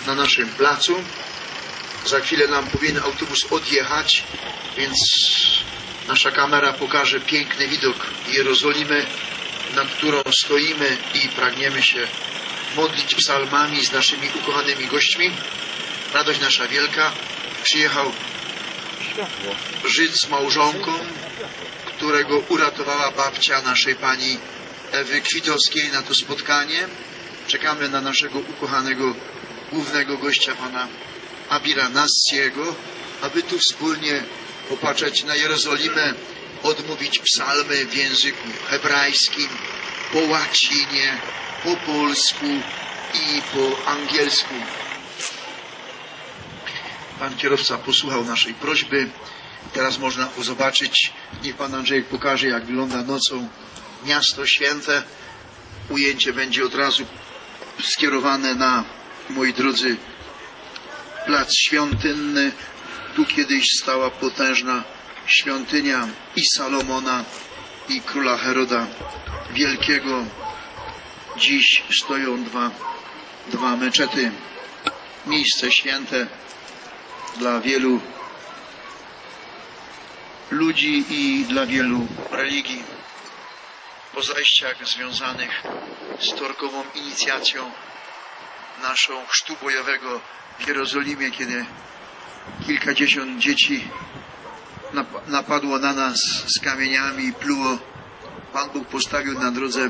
na naszym placu. Za chwilę nam powinien autobus odjechać, więc nasza kamera pokaże piękny widok Jerozolimy, nad którą stoimy i pragniemy się modlić psalmami z naszymi ukochanymi gośćmi. Radość nasza wielka. Przyjechał Żyd z małżonką, którego uratowała babcia naszej pani Ewy Kwitowskiej na to spotkanie. Czekamy na naszego ukochanego głównego gościa, pana Abira Nassiego, aby tu wspólnie popatrzeć na Jerozolimę, odmówić psalmy w języku hebrajskim, po łacinie, po polsku i po angielsku. Pan kierowca posłuchał naszej prośby. Teraz można zobaczyć, niech pan Andrzejek pokaże, jak wygląda nocą miasto święte. Ujęcie będzie od razu skierowane na, moi drodzy, plac świątynny. Tu kiedyś stała potężna świątynia i Salomona, i króla Heroda Wielkiego. Dziś stoją dwa meczety. Miejsce święte dla wielu ludzi i dla wielu religii. Po zajściach związanych z torkową inicjacją naszą chrztu bojowego w Jerozolimie, kiedy kilkadziesiąt dzieci napadło na nas z kamieniami i pluło, Pan Bóg postawił na drodze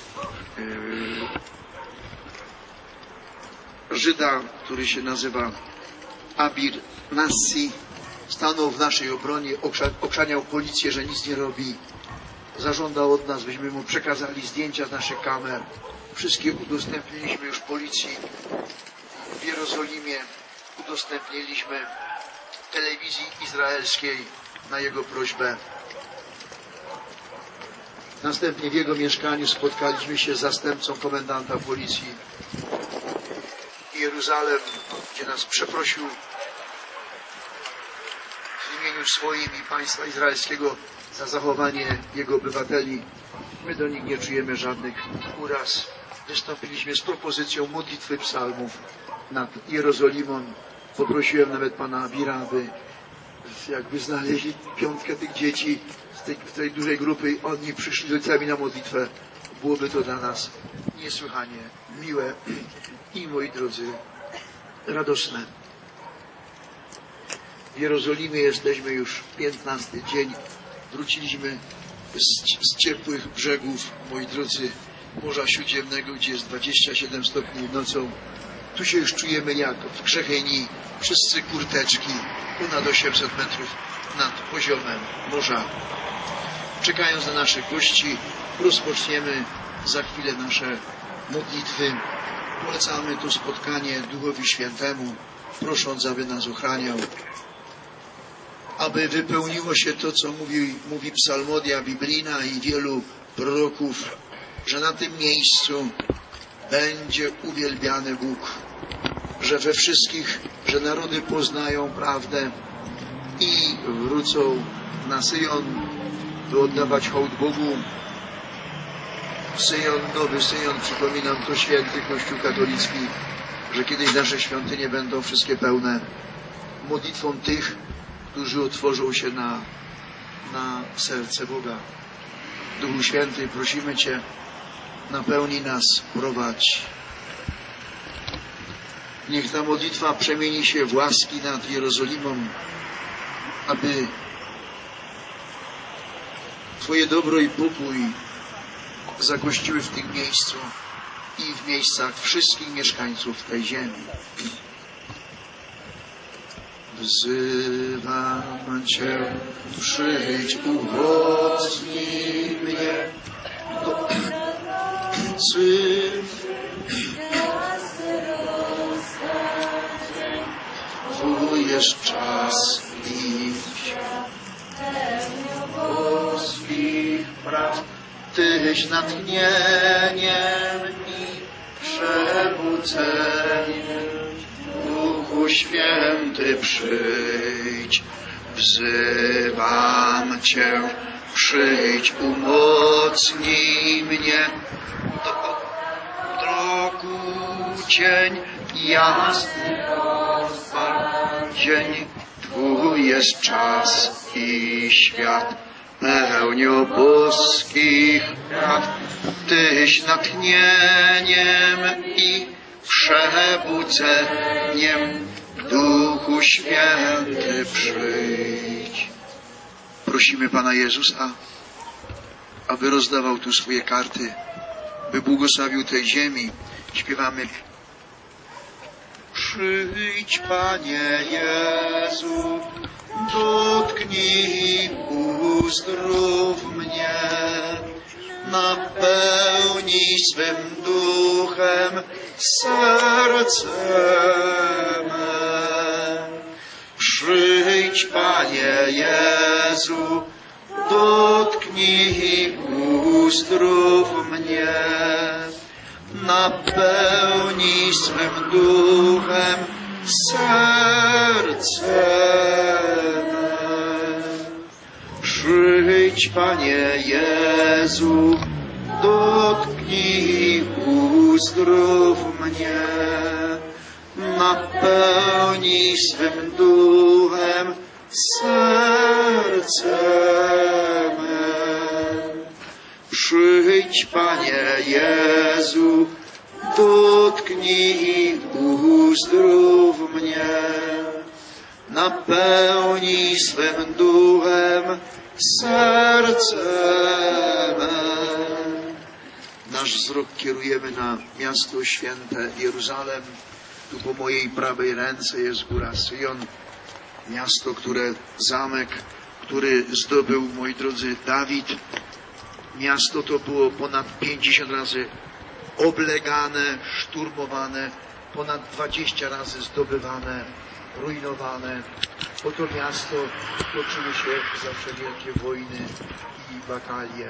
Żyda, który się nazywa Abir Nassi. Stanął w naszej obronie, okrzaniał policję, że nic nie robi. Zażądał od nas, byśmy mu przekazali zdjęcia z naszych kamer. Wszystkie udostępniliśmy już policji w Jerozolimie. Udostępniliśmy telewizji izraelskiej na jego prośbę. Następnie w jego mieszkaniu spotkaliśmy się z zastępcą komendanta policji Jeruzalem, gdzie nas przeprosił w imieniu swoim i państwa izraelskiego za zachowanie jego obywateli. My do nich nie czujemy żadnych uraz. Wystąpiliśmy z propozycją modlitwy psalmów nad Jerozolimą. Poprosiłem nawet pana Abira, aby jakby znaleźli piątkę tych dzieci z tej dużej grupy i oni przyszli z ojcami na modlitwę. Byłoby to dla nas niesłychanie miłe i, moi drodzy, radosne. W Jerozolimie jesteśmy już 15 dzień. Wróciliśmy z ciepłych brzegów, moi drodzy, Morza Śródziemnego, gdzie jest 27 stopni nocą. Tu się już czujemy jak w Grzecheni. Wszyscy kurteczki, ponad 800 metrów nad poziomem morza. Czekając na naszych gości, rozpoczniemy za chwilę nasze modlitwy. Polecamy to spotkanie Duchowi Świętemu, prosząc, aby nas ochraniał, aby wypełniło się to, co mówi psalmodia biblijna i wielu proroków, że na tym miejscu będzie uwielbiany Bóg, że we wszystkich, że narody poznają prawdę i wrócą na Syjon, by oddawać hołd Bogu. Syjon, nowy Syjon, przypominam, to święty Kościół katolicki, że kiedyś nasze świątynie będą wszystkie pełne modlitwą tych, którzy otworzą się na serce Boga. Duchu Święty, prosimy Cię, napełnij nas, prowadź. Niech ta modlitwa przemieni się w łaski nad Jerozolimą, aby Twoje dobro i pokój zagościły w tym miejscu i w miejscach wszystkich mieszkańców tej ziemi. Wzywam Cię, przyjdź, umocnij mnie do jest czas i boskich praw. Tyś natchnieniem i przebudzeniem, Duchu Święty, przyjdź. Wzywam Cię, przyjdź, umocnij mnie. Do drogu cień jasny rozpal. Dzień Twój jest czas i świat, pełnią boskich praw. Tyś natchnieniem i przebudzeniem, Duchu Święty przyjdź. Prosimy Pana Jezusa, aby rozdawał tu swoje karty, by błogosławił tej ziemi. Śpiewamy: przyjdź, Panie Jezu, dotknij, uzdrów mnie, napełnij swym duchem serce me. Przyjdź, Panie Jezu, dotknij, uzdrów mnie, napełnij swym duchem serce me. Przyjdź, Panie Jezu, dotknij, uzdrów mnie, napełnij swym duchem serce me. Przyjdź, Panie Jezu, dotknij, uzdrów mnie, napełnij swym duchem serce me. Nasz wzrok kierujemy na miasto święte Jeruzalem. Tu po mojej prawej ręce jest góra Syjon, miasto, zamek, który zdobył, moi drodzy, Dawid. Miasto to było ponad 50 razy oblegane, szturmowane, ponad 20 razy zdobywane, rujnowane. Po to miasto toczyły się zawsze wielkie wojny i batalie.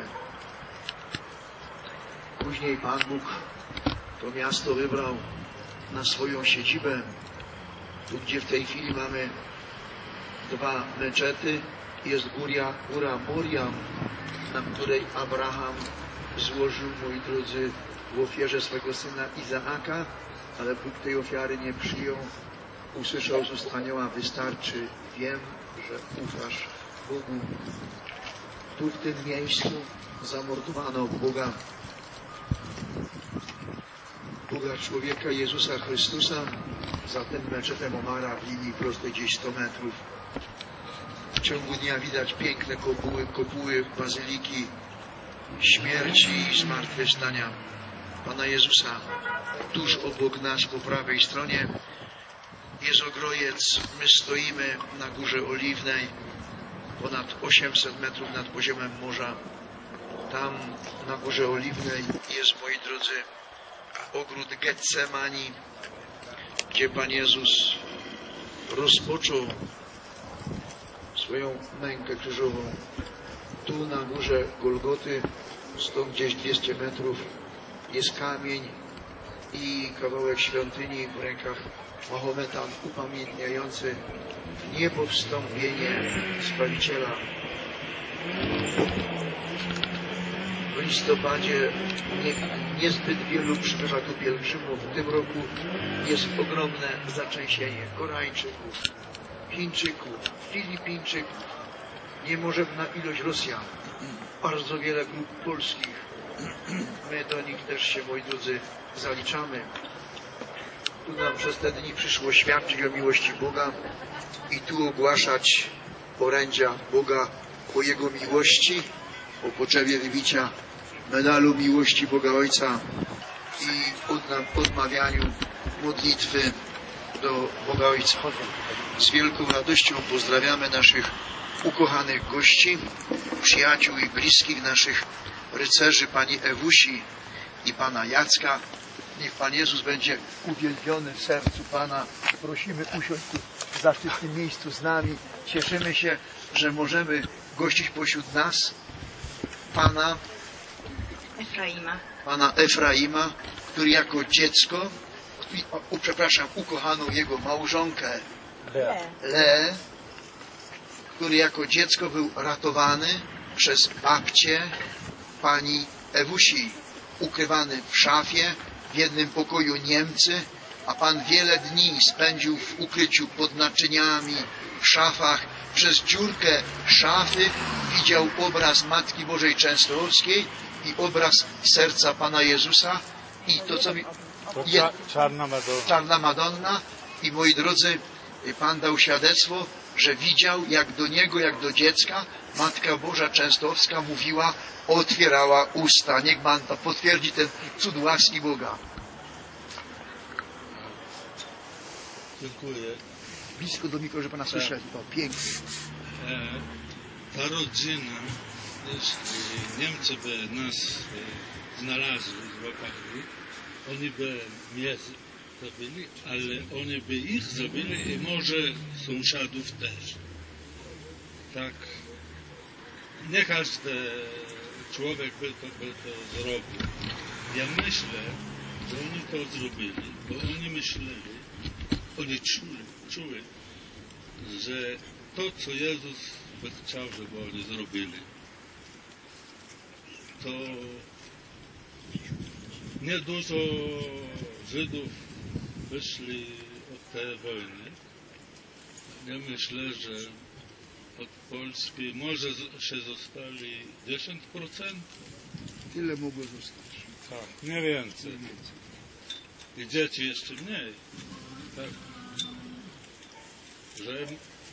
Później Pan Bóg to miasto wybrał na swoją siedzibę. Tu, gdzie w tej chwili mamy 2 meczety, jest góra Moriam, na której Abraham złożył, moi drodzy, w ofierze swego syna Izaaka, ale Bóg tej ofiary nie przyjął. Usłyszał z ust anioła: wystarczy, wiem, że ufasz Bogu. Tu w tym miejscu zamordowano Boga człowieka Jezusa Chrystusa. Za tym meczetem Omara w linii prostej gdzieś 100 metrów. W ciągu dnia widać piękne kopuły bazyliki śmierci i zmartwychwstania Pana Jezusa. Tuż obok nas po prawej stronie jest Ogrojec. My stoimy na Górze Oliwnej, ponad 800 metrów nad poziomem morza. Tam na Górze Oliwnej jest, moi drodzy, ogród Getsemani, gdzie Pan Jezus rozpoczął swoją mękę krzyżową. Tu na górze Golgoty, stąd gdzieś 200 metrów, jest kamień i kawałek świątyni w rękach Mahometa, upamiętniający niebowstąpienie Zbawiciela. W listopadzie niezbyt wielu przybywa tu pielgrzymów. W tym roku jest ogromne zatrzęsienie Koreańczyków, Chińczyków, Filipińczyków, niemożebna ilość Rosjan, bardzo wiele grup polskich. My do nich też się, moi drodzy, zaliczamy. Tu nam przez te dni przyszło świadczyć o miłości Boga i tu ogłaszać orędzia Boga o Jego miłości, o potrzebie wybicia medalu miłości Boga Ojca i odmawianiu modlitwy do Boga Ojca. Z wielką radością pozdrawiamy naszych ukochanych gości, przyjaciół i bliskich naszych rycerzy, pani Ewusi i pana Jacka. Niech Pan Jezus będzie uwielbiony w sercu Pana. Prosimy usiąść tu w zaszczytnym miejscu z nami. Cieszymy się, że możemy gościć pośród nas Pana Efraima, który jako dziecko, ukochaną jego małżonkę Leę, który jako dziecko był ratowany przez babcię pani Ewusi, ukrywany w szafie, w jednym pokoju Niemcy a Pan wiele dni spędził w ukryciu pod naczyniami, w szafach. Przez dziurkę szafy widział obraz Matki Bożej Częstochowskiej i obraz serca Pana Jezusa i to, co mi... Czarna Madonna. I moi drodzy, Pan dał świadectwo, że widział, jak do Niego, jak do dziecka, Matka Boża Częstochowska mówiła, otwierała usta. Niech Pan potwierdzi ten cud łaski Boga. Dziękuję. Blisko do mikro, że Pana słyszę. To pięknie. Ta rodzina, jeśli Niemcy by nas znalazli, złapali, oni by mnie zabili, ale oni by ich zabili i może sąsiadów też. Tak, nie każdy człowiek by to zrobił. Ja myślę, że oni to zrobili, bo oni myśleli, oni czuli, że to, co Jezus by chciał, żeby oni zrobili, to nie dużo Żydów wyszli od tej wojny. Ja myślę, że od Polski może się zostali 10%. Tyle mogło zostać. Tak, nie więcej. I dzieci jeszcze mniej. Tak. Że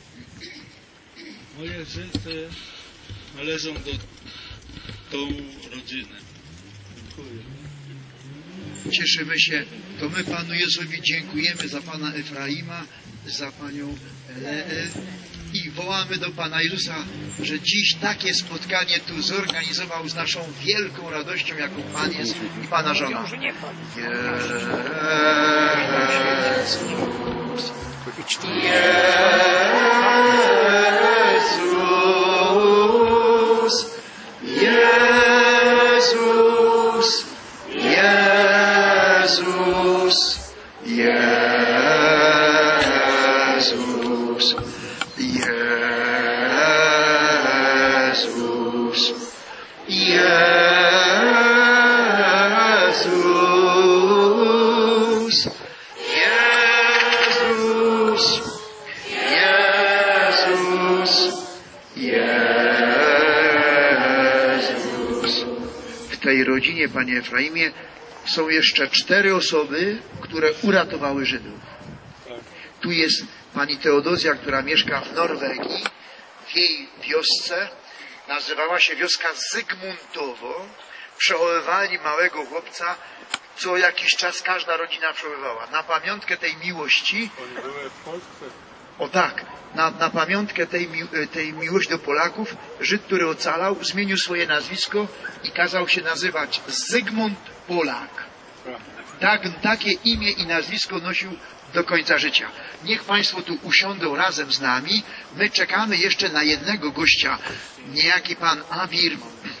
moje życie należą do tą rodzinę. Dziękuję. Cieszymy się, to my Panu Jezusowi dziękujemy za Pana Efraima, za Panią Leę i wołamy do Pana Jezusa, że dziś takie spotkanie tu zorganizował z naszą wielką radością, jaką Pan jest i Pana żona. W tej rodzinie, Panie Efraimie, są jeszcze 4 osoby, które uratowały Żydów. Tu jest pani Teodozja, która mieszka w Norwegii. W jej wiosce nazywała się wioska Zygmuntowo. Przechowywali małego chłopca, co jakiś czas każda rodzina przechowywała. Na pamiątkę tej miłości... Oni były w Polsce. O tak, na pamiątkę tej miłości do Polaków, Żyd, który ocalał, zmienił swoje nazwisko i kazał się nazywać Zygmunt Polak. Takie imię i nazwisko nosił do końca życia. Niech Państwo tu usiądą razem z nami. My czekamy jeszcze na jednego gościa, niejaki pan Abir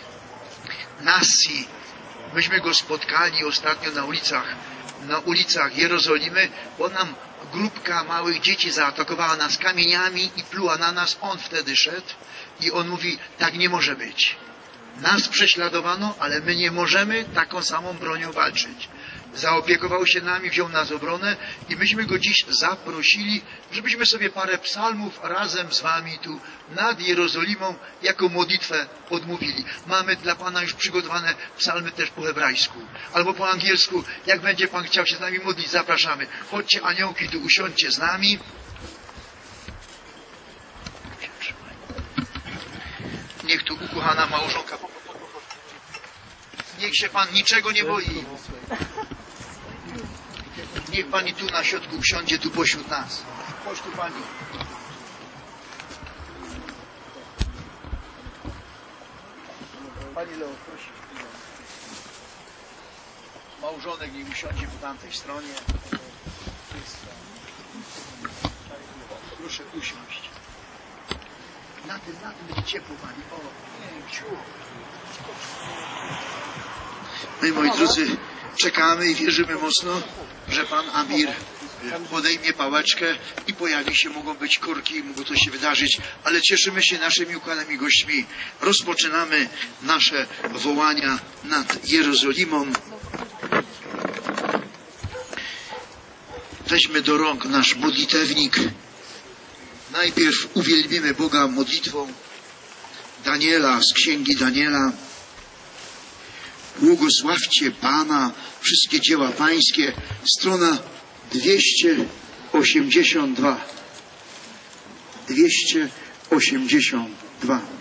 Nassi. Myśmy go spotkali ostatnio na ulicach Jerozolimy, bo nam grupka małych dzieci zaatakowała nas kamieniami i pluła na nas. On wtedy szedł i on mówi, tak nie może być. Nas prześladowano, ale my nie możemy taką samą bronią walczyć. Zaopiekował się nami, wziął nas w obronę i myśmy go dziś zaprosili, żebyśmy sobie parę psalmów razem z wami tu nad Jerozolimą jako modlitwę odmówili. Mamy dla Pana już przygotowane psalmy też po hebrajsku albo po angielsku. Jak będzie Pan chciał się z nami modlić, zapraszamy. Chodźcie aniołki, tu usiądźcie z nami. Niech tu ukochana małżonka. Niech się Pan niczego nie boi. Niech Pani tu na środku usiądzie, tu pośród nas. Chodź tu Pani. Pani Leo, prosi. Małżonek niech usiądzie po tamtej stronie. Proszę usiąść. Na tym będzie ciepło Pani. O, my, moi drodzy, czekamy i wierzymy mocno, że Pan Amir podejmie pałeczkę i pojawi się, mogą być korki, mogło coś się wydarzyć, ale cieszymy się naszymi ukochanymi gośćmi. Rozpoczynamy nasze wołania nad Jerozolimą. weźmy do rąk nasz modlitewnik. Najpierw uwielbimy Boga modlitwą Daniela, z księgi Daniela. Błogosławcie Pana, wszystkie dzieła Pańskie, strona 282. 282.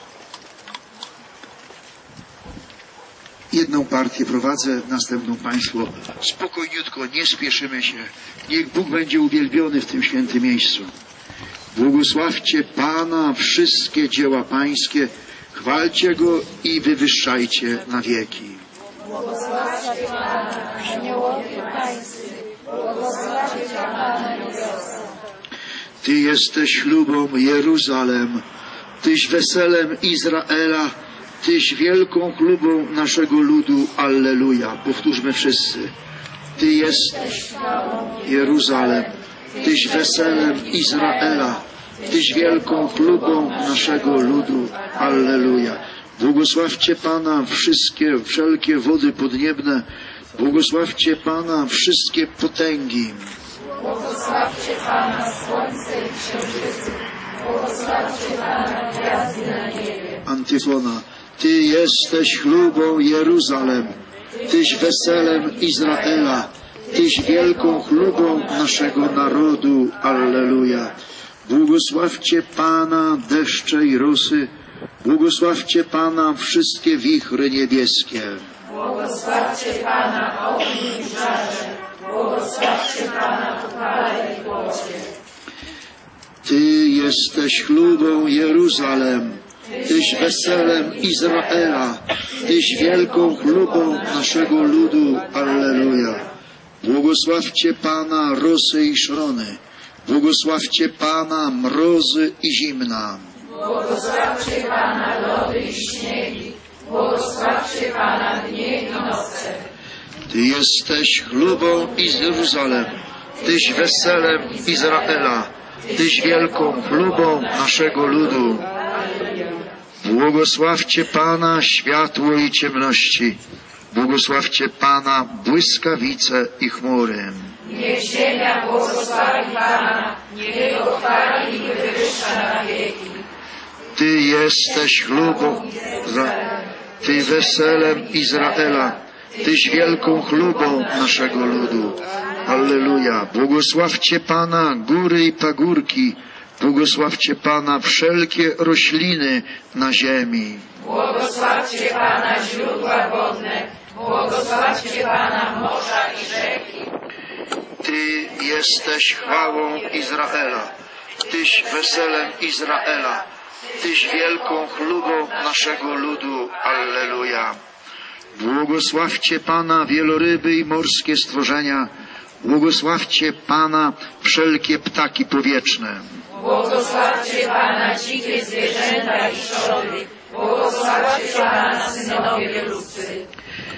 Jedną partię prowadzę, następną Państwo. Spokojniutko, nie spieszymy się. Niech Bóg będzie uwielbiony w tym świętym miejscu. Błogosławcie Pana, wszystkie dzieła Pańskie, chwalcie Go i wywyższajcie na wieki. Błogosławcie Pana, aniołowie Pańscy, błogosławcie Pana niebiosa. Ty jesteś ślubą Jeruzalem, Tyś weselem Izraela, Tyś wielką chlubą naszego ludu. Alleluja. Powtórzmy wszyscy. Ty jesteś Jeruzalem, Tyś weselem Izraela, Tyś wielką chlubą naszego ludu. Alleluja. Błogosławcie Pana wszelkie wody podniebne. Błogosławcie Pana wszystkie potęgi. Błogosławcie Pana słońce i księżyce, błogosławcie Pana gwiazdy na niebie. Antyfona. Ty jesteś chlubą Jeruzalem, Tyś weselem Izraela, Tyś wielką chlubą naszego narodu. Alleluja. Błogosławcie Pana deszcze i rosy, błogosławcie Pana wszystkie wichry niebieskie. Błogosławcie Pana ogniu i żarze, błogosławcie Pana w upale i błocie. Ty jesteś chlubą Jeruzalem, Tyś weselem Izraela, Tyś wielką chlubą naszego ludu. Alleluja. Błogosławcie Pana rosy i szrony, błogosławcie Pana mrozy i zimna. Błogosławcie Pana lody i śniegi, błogosławcie Pana dnie i noce. Ty jesteś chlubą Jeruzalem, Tyś weselem Izraela, Tyś wielką chlubą naszego ludu. Błogosławcie Pana światło i ciemności, błogosławcie Pana błyskawice i chmury. Niech ziemia błogosławi Pana, niech Jego chwali i wywyższa na wieki. Ty jesteś chlubą, Ty weselem Izraela, Tyś wielką chlubą naszego ludu. Alleluja. Błogosławcie Pana góry i pagórki, błogosławcie Pana wszelkie rośliny na ziemi. Błogosławcie Pana źródła wodne, błogosławcie Pana morza i rzeki. Ty jesteś chwałą Izraela, Tyś weselem Izraela, Tyś wielką chlubą naszego ludu. Alleluja. Błogosławcie Pana wieloryby i morskie stworzenia, błogosławcie Pana wszelkie ptaki powietrzne. Błogosławcie Pana dzikie zwierzęta i szody, błogosławcie Pana synowie ludzcy.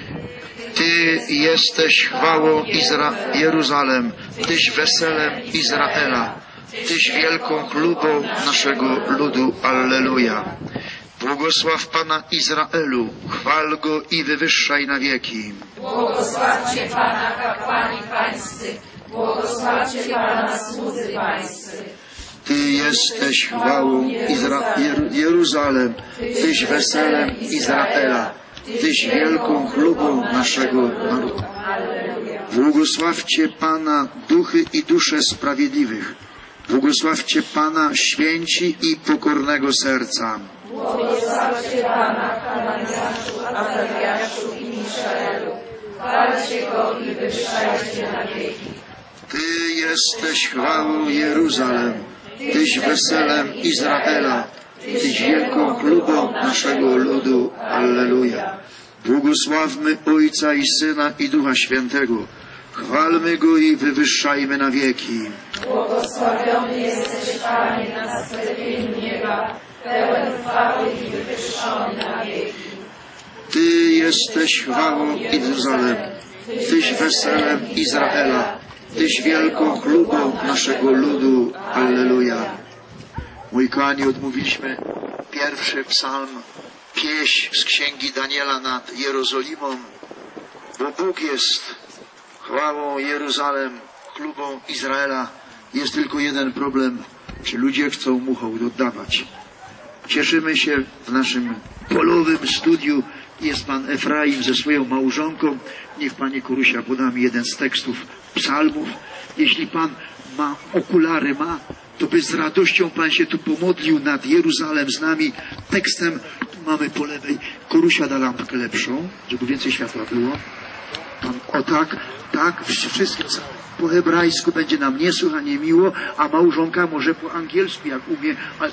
Ty jesteś chwałą Jeruzalem, Tyś weselem Izraela, Tyś wielką chlubą naszego ludu. Alleluja. Błogosław Pana Izraelu, chwal Go i wywyższaj na wieki. Błogosławcie Pana kapłani pańscy, błogosławcie Pana słudzy pańscy. Ty jesteś chwałą Jeruzalem, Tyś weselem Izraela, Tyś wielką chlubą naszego narodu. Błogosławcie Pana duchy i dusze sprawiedliwych. Błogosławcie Pana święci i pokornego serca. Błogosławcie Pana Hananiaszu, Azariaszu i Miszaelu. Chwalcie Go i wywyższajcie na wieki. Ty jesteś chwałą Jeruzalem, Tyś weselem Izraela, Tyś wielką chlubą naszego ludu. Alleluja. Błogosławmy Ojca i Syna i Ducha Świętego. Chwalmy Go i wywyższajmy na wieki. Błogosławiony jesteś, Panie, na sklepieniu nieba, pełen chwały i wywyższony na wieki. Ty jesteś chwałą Jeruzalem, Tyś weselem Izraela, Tyś wielką chlubą naszego ludu. Alleluja. Mój kochani, odmówiliśmy pierwszy psalm, pieśń z księgi Daniela nad Jerozolimą, bo Bóg jest chwałą Jeruzalem, klubom Izraela jest tylko jeden problem, czy ludzie chcą mu hołd oddawać. Cieszymy się w naszym polowym studiu. Jest pan Efraim ze swoją małżonką. Niech pani Korusia poda mi jeden z tekstów psalmów. Jeśli pan ma okulary, to by z radością pan się tu pomodlił nad Jeruzalem z nami. Tekstem tu mamy po lewej. Korusia da lampkę lepszą, żeby więcej światła było. O tak, wszystko po hebrajsku będzie nam niesłychanie miło, a małżonka może po angielsku, jak umie, ale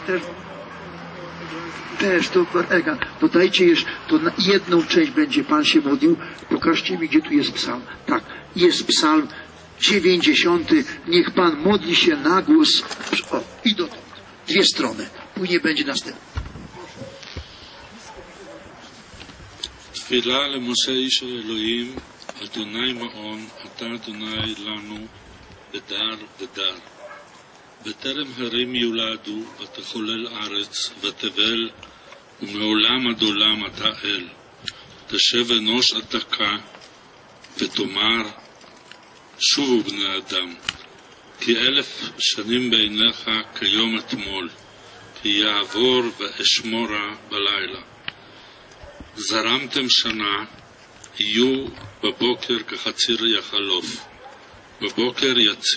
też to dodajcie jeszcze, to na jedną część będzie pan się modlił. Pokażcie mi, gdzie tu jest psalm. Tak, jest psalm 90. Niech pan modli się na głos. O, i dotąd. Dwie strony. Później będzie następny. תפילה למשה איש האלוהים, אדוני מעון, אתה אדוני לנו, בדר בדר. בטרם הרים יולדו, ותחולל ארץ, ותבל, ומעולם עד עולם אתה אל. תשב אנוש עתקה, ותאמר, שובו בני אדם, כי 1000 שנים בעיניך כיום אתמול, כי יעבור ואשמורה בלילה. זרמתם שנה, יהיו בבוקר כחציר יחלוף. בבוקר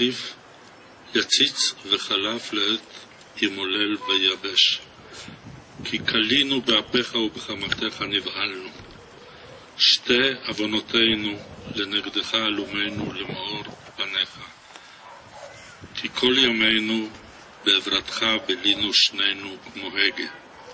יציץ וחלף לעת ימולל ויבש. כי קלינו באפיך ובחמתך נבהלנו. שתי עוונותינו לנגדך אלומנו למאור פניך. כי כל ימינו בעברתך בילינו שנינו כמו הגה.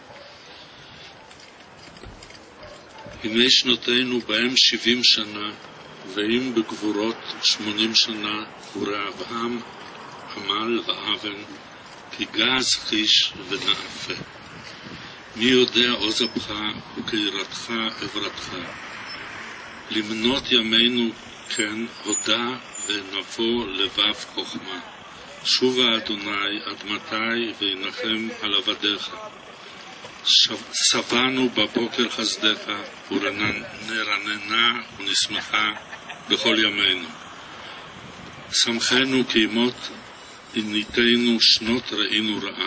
ימי שנותינו בהם 70 שנה, ואם בגבורות 80 שנה, ורעבם עמל ואבן, כי גז חיש ונאפה. מי יודע עוז אפך וקירתך עברתך. למנות ימינו כן הודע ונבוא לבב חוכמה. שובה אדוני עד מתי וינחם על עבדיך. שבענו בבוקר חסדך ונרננה ונשמחה בכל ימינו. שמחנו כי מות עניתנו שנות ראינו רעה.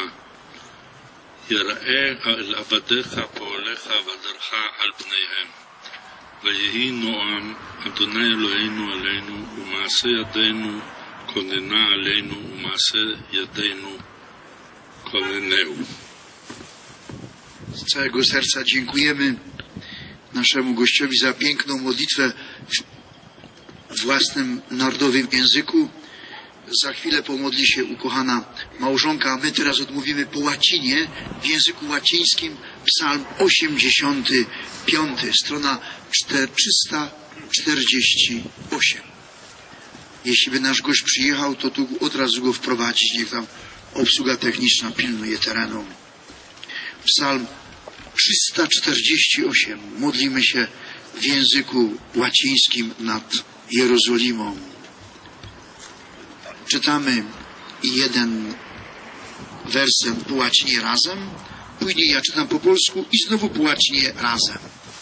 יראה אל עבדיך פועליך ודרך על פניהם. ויהי נועם אדוני אלוהינו עלינו ומעשה ידינו כוננה עלינו ומעשה ידינו כוננהו. Z całego serca dziękujemy naszemu gościowi za piękną modlitwę w własnym narodowym języku. Za chwilę pomodli się ukochana małżonka, a my teraz odmówimy po łacinie, w języku łacińskim, psalm 85, strona 348. Jeśli by nasz gość przyjechał, to tu od razu go wprowadzić, niech tam obsługa techniczna pilnuje terenu. Psalm 348. Modlimy się w języku łacińskim nad Jerozolimą. Czytamy jeden werset po łacinie razem, później ja czytam po polsku i znowu po łacinie razem.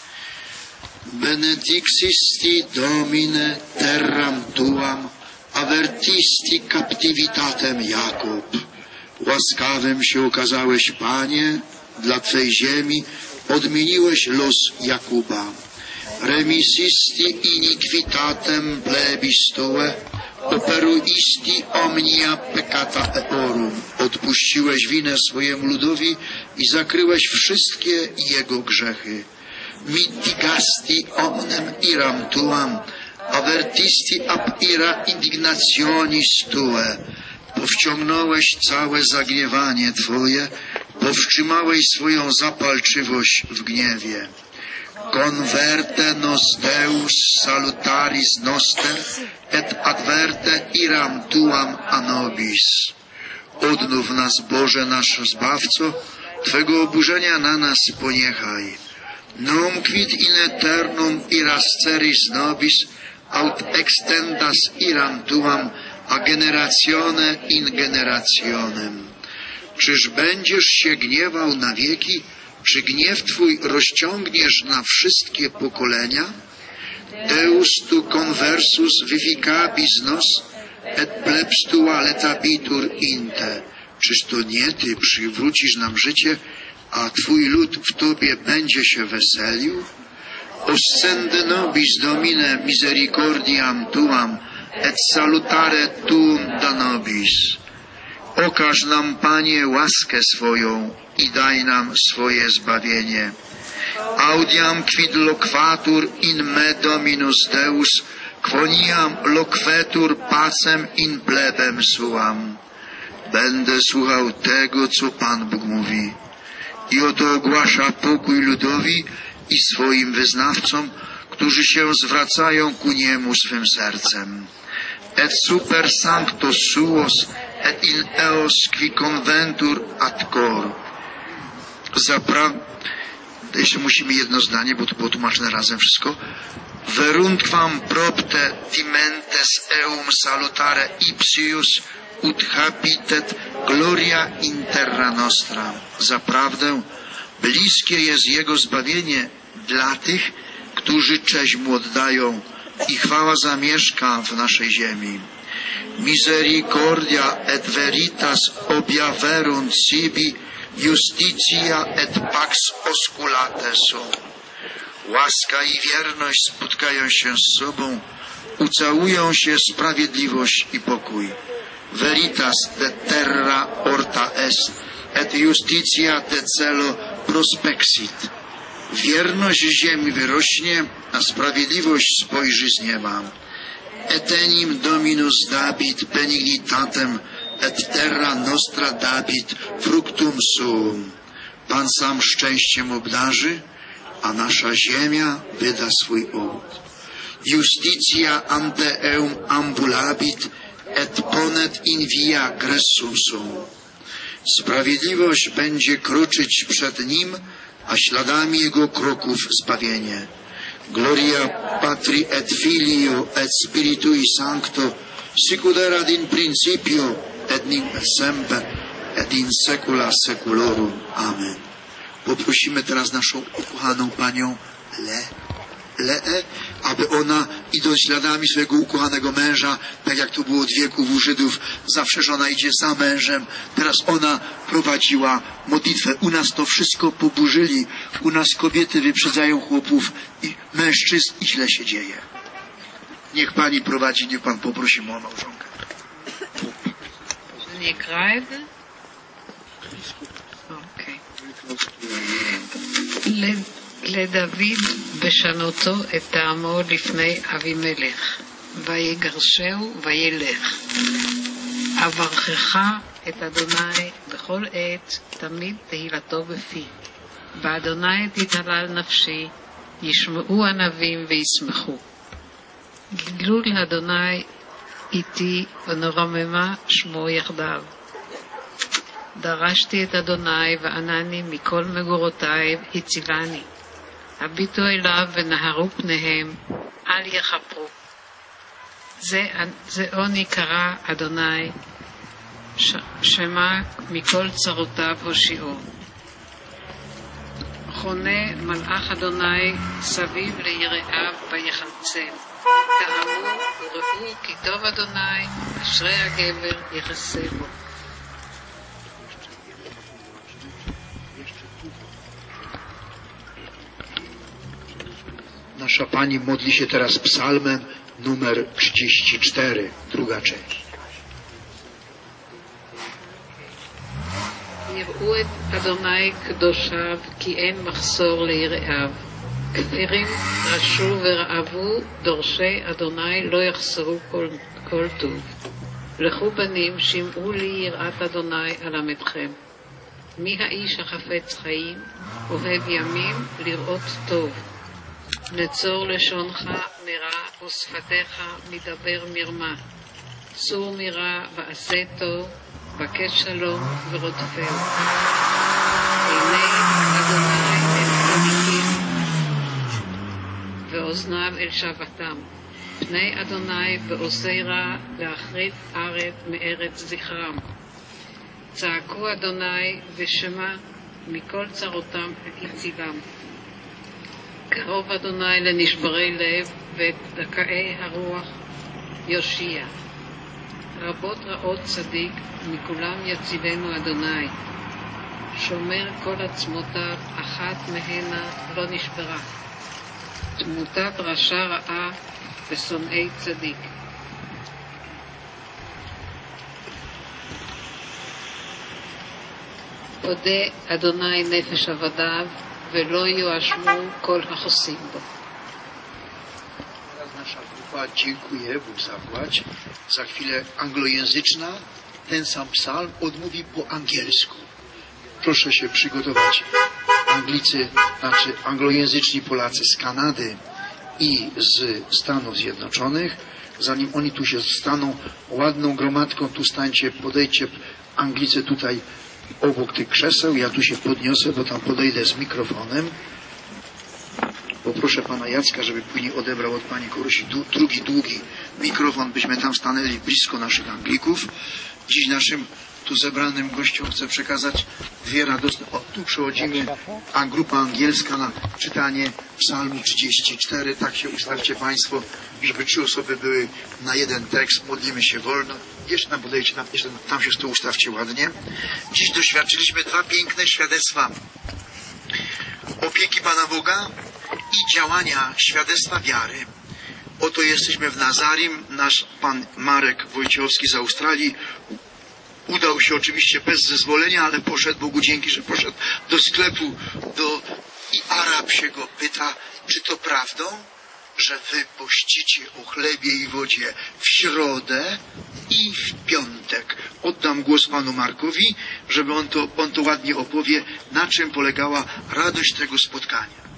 Benedixisti Domine terram tuam, avertisti captivitatem Jakub. Łaskawym się okazałeś, Panie, dla Twej ziemi, odmieniłeś los Jakuba. Remisisti iniquitatem plebis tue, operuisti omnia peccata eorum. Odpuściłeś winę swojemu ludowi i zakryłeś wszystkie jego grzechy. Mitigasti omnem iram tuam, avertisti ab ira indignationis tue. Powściągnąłeś całe zagniewanie Twoje, powstrzymałeś swoją zapalczywość w gniewie. Converte nos Deus salutaris noster, et adverte iram tuam a nobis. Odnów nas, Boże, nasz Zbawco, Twego oburzenia na nas poniechaj. Non quid in eternum iras ceris nobis, aut extendas iram tuam a generatione in generationem. Czyż będziesz się gniewał na wieki? Czy gniew Twój rozciągniesz na wszystkie pokolenia? Deus tu conversus vificabis nos, et plebstua letabitur inte. Czyż to nie Ty przywrócisz nam życie, a Twój lud w Tobie będzie się weselił? Oscende nobis Domine misericordiam Tuam, et salutare Tuum da nobis. Okaż nam, Panie, łaskę swoją i daj nam swoje zbawienie. Audiam quid loquatur in me Dominus Deus, quoniam loquetur pacem in plebem suam. Będę słuchał tego, co Pan Bóg mówi. I oto ogłasza pokój ludowi i swoim wyznawcom, którzy się zwracają ku Niemu swym sercem. Et super sancto suos, et in eos qui conventur ad cor. Jeszcze musimy jedno zdanie, bo to było tłumaczone razem wszystko. Verunquam propte timentes eum salutare ipsius ut habitet gloria in terra nostra. Zaprawdę bliskie jest Jego zbawienie dla tych, którzy cześć Mu oddają i chwała zamieszka w naszej ziemi. Misericordia et veritas objaverunt sibi, justitia et pax osculate sunt. Łaska i wierność spotkają się z sobą, ucałują się sprawiedliwość i pokój. Veritas de terra orta est, et justitia de celo prospexit. Wierność z ziemi wyrośnie, a sprawiedliwość spojrzy z nieba. Etenim Dominus dabit benignitatem, et terra nostra dabit fructum suum. Pan sam szczęściem obdarzy, a nasza ziemia wyda swój owoc. Justitia ante eum ambulabit, et ponet in via gressum sum. Sprawiedliwość będzie kroczyć przed Nim, a śladami Jego kroków zbawienie. Gloria Patri et Filio et Spiritui Sancto, sicut erat in principio, et nunc et semper, et in saecula saeculorum. Amen. Poprosimy teraz naszą ukochaną Panią Leę, aby ona, idąc śladami swojego ukochanego męża, tak jak to było od wieków u Żydów, zawsze żona idzie za mężem, teraz ona prowadziła modlitwę. U nas to wszystko poburzyli, u nas kobiety wyprzedzają chłopów i mężczyzn i źle się dzieje. Niech Pani prowadzi, niech Pan poprosi o małżonkę. אני אקרא את זה? אוקיי. לדוד בשנותו את טעמו לפני אבימלך, ויגרשהו וילך. אברכך את אדוני בכל עת, תמיד תהילתו בפי. באדוני תתהלל נפשי, ישמעו ענבים וישמחו. גילו לאדוני איתי ונרוממה שמו יחדיו. דרשתי את אדוני וענני מכל מגורותיו הצילני. הביטו אליו ונהרו פניהם, אל יחפרו. זאו נקרא אדוני, שמע מכל צרותיו הושיעו. חונה מלאך אדוני סביב ליראיו ויחלצם. טעמו וראו כי טוב אדוני, אשרי הגבר יחסה בו. Nasza Pani modli się teraz psalmem numer 34, druga część. יראו את אדוני קדושיו, כי אין מחסור ליראיו. כפירים רשו ורעבו, דורשי אדוני לא יחסרו כל טוב. לכו בנים, שמעו לי יראת אדוני אלמדכם. מי האיש החפץ חיים, אוהב ימים, לראות טוב. נצור לשונך מרע ושפתיך מדבר מרמה. צור מרע ועשה טוב, בקש שלום ורודפהו. עיני אדוני אל צדיקים ואוזניו אל שבתם. פני אדוני בעושי רע להחריב ארץ מארץ זכרם. צעקו אדוני ושמע מכל צרותם הצילם. קרוב אדוני לנשברי לב ואת דכאי הרוח יושיע. רבות רעות צדיק, מכולם יצילנו אדוני. שומר כל עצמותיו, אחת מהנה לא נשברה. דמותיו רשע רעה ושונאי צדיק. אודה אדוני נפש עבדיו, ולא יואשמו כל החוסים בו. Teraz nasza grupa dziękuję, Bóg zapłać. Za chwilę anglojęzyczna ten sam psalm odmówi po angielsku. Proszę się przygotować. Anglicy, znaczy anglojęzyczni Polacy z Kanady i z Stanów Zjednoczonych, zanim oni tu się staną ładną gromadką, tu stańcie, podejdźcie Anglicy tutaj obok tych krzeseł, ja tu się podniosę, bo tam podejdę z mikrofonem. Poproszę pana Jacka, żeby później odebrał od pani Korusi drugi długi mikrofon, byśmy tam stanęli blisko naszych Anglików. Dziś naszym tu zebranym gościom chcę przekazać dwie radosne... O, tu przechodzimy, a grupa angielska na czytanie Psalmu 34. Tak się ustawcie państwo, żeby 3 osoby były na jeden tekst. Modlimy się wolno. Jeszcze tam podejście, tam się tu ustawcie ładnie. Dziś doświadczyliśmy 2 piękne świadectwa opieki Pana Boga i działania świadectwa wiary. Oto jesteśmy w Nazarim. Nasz pan Marek Wojciechowski z Australii udał się oczywiście bez zezwolenia, ale poszedł, Bogu dzięki, że poszedł do sklepu i Arab się go pyta, czy to prawdą, że wy pościcie o chlebie i wodzie w środę i w piątek. Oddam głos panu Markowi, żeby on to ładnie opowie, na czym polegała radość tego spotkania.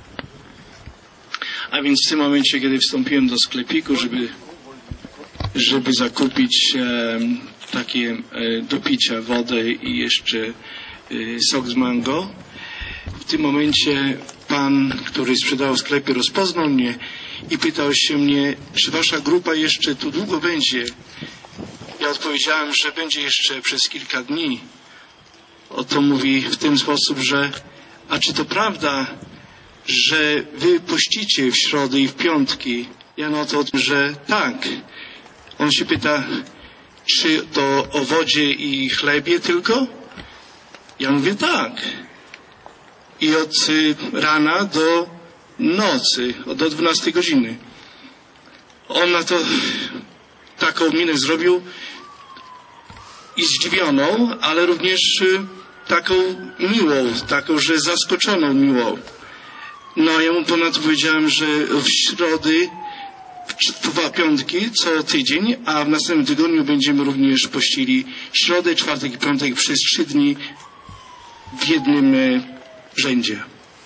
A więc w tym momencie, kiedy wstąpiłem do sklepiku, żeby zakupić takie do picia wodę i jeszcze sok z mango, w tym momencie pan, który sprzedał w sklepie, rozpoznał mnie i pytał się mnie, czy wasza grupa jeszcze tu długo będzie. Ja odpowiedziałem, że będzie jeszcze przez kilka dni. Oto mówi w ten sposób, że a czy to prawda, że wy pościcie w środę i w piątki? Ja na to, że tak. On się pyta, czy to o wodzie i chlebie tylko? Ja mówię tak. I od rana do nocy, do 12 godziny. On na to taką minę zrobił i zdziwioną, ale również taką miłą, taką, że zaskoczoną miłą. No ja mu ponadto powiedziałem, że w środy, w piątki co tydzień, a w następnym tygodniu będziemy również pościli środę, czwartek i piątek przez 3 dni w jednym rzędzie.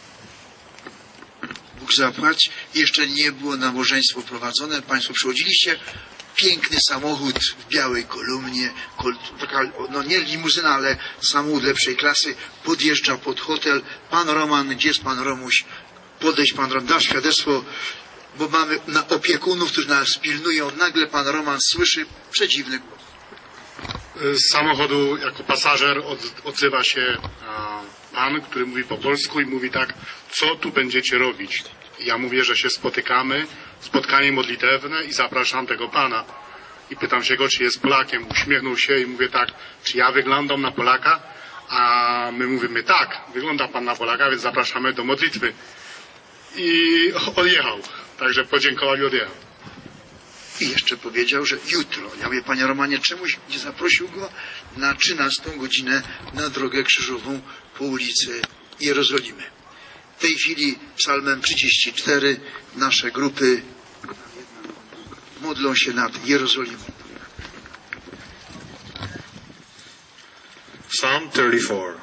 Bóg zapłać. Jeszcze nie było nabożeństwo prowadzone. Państwo przychodziliście. Piękny samochód w białej kolumnie. Taka, no nie limuzyna, ale samochód lepszej klasy. Podjeżdża pod hotel. Pan Roman, gdzie jest pan Romuś? Podejdź pan Roman, da świadectwo, bo mamy opiekunów, którzy nas pilnują. Nagle pan Roman słyszy przedziwny głos. Z samochodu jako pasażer odzywa się pan, który mówi po polsku i mówi tak, co tu będziecie robić? Ja mówię, że się spotykamy, spotkanie modlitewne i zapraszam tego pana. I pytam się go, czy jest Polakiem. Uśmiechnął się i mówię tak, czy ja wyglądam na Polaka? A my mówimy tak, wygląda pan na Polaka, więc zapraszamy do modlitwy. I odjechał. Także podziękował i odjechał. I jeszcze powiedział, że jutro. Ja mówię, panie Romanie, czemuś nie zaprosił go na 13 godzinę na drogę krzyżową po ulicy Jerozolimy. W tej chwili psalmem 34 nasze grupy modlą się nad Jerozolimą. Psalm 34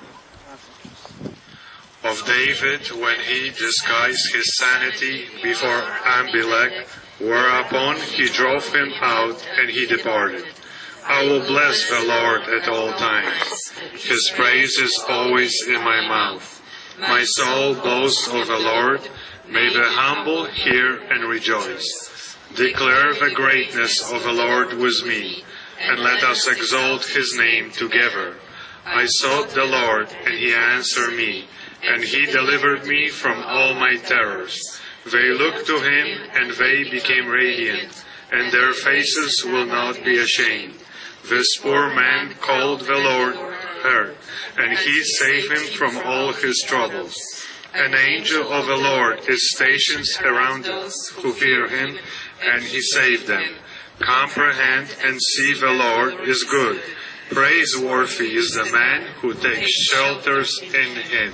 of David when he disguised his sanity before Abimelech, whereupon he drove him out and he departed. I will bless the Lord at all times. His praise is always in my mouth. My soul boasts of the Lord. May the humble hear and rejoice. Declare the greatness of the Lord with me, and let us exalt his name together. I sought the Lord, and he answered me, and he delivered me from all my terrors. They looked to him, and they became radiant, and their faces will not be ashamed. This poor man called the Lord heard, and he saved him from all his troubles. An angel of the Lord is stationed around those who fear him, and he saved them. Comprehend and see the Lord is good. Praiseworthy is the man who takes shelters in him.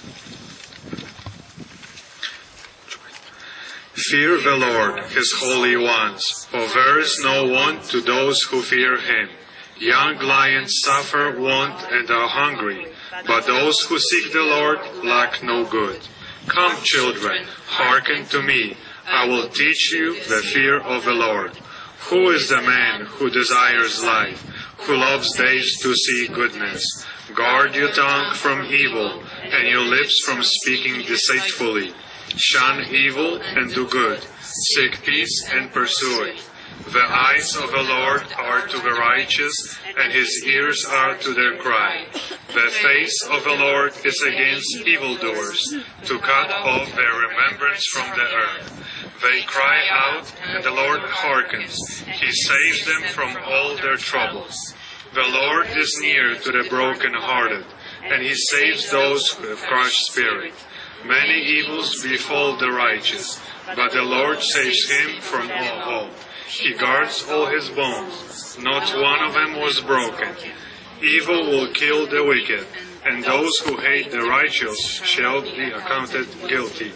Fear the Lord, his holy ones, for there is no want to those who fear him. Young lions suffer want and are hungry, but those who seek the Lord lack no good. Come, children, hearken to me. I will teach you the fear of the Lord. Who is the man who desires life, who loves days to see goodness? Guard your tongue from evil, and your lips from speaking deceitfully. Shun evil and do good. Seek peace and pursue it. The eyes of the Lord are to the righteous, and his ears are to their cry. The face of the Lord is against evildoers, to cut off their remembrance from the earth. They cry out, and the Lord hearkens. He saves them from all their troubles. The Lord is near to the brokenhearted, and he saves those who have crushed spirit. Many evils befall the righteous, but the Lord saves him from all. He guards all his bones. Not one of them was broken. Evil will kill the wicked, and those who hate the righteous shall be accounted guilty.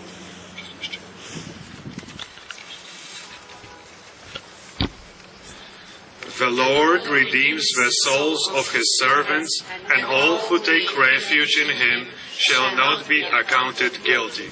The Lord redeems the souls of his servants, and all who take refuge in him shall not be accounted guilty.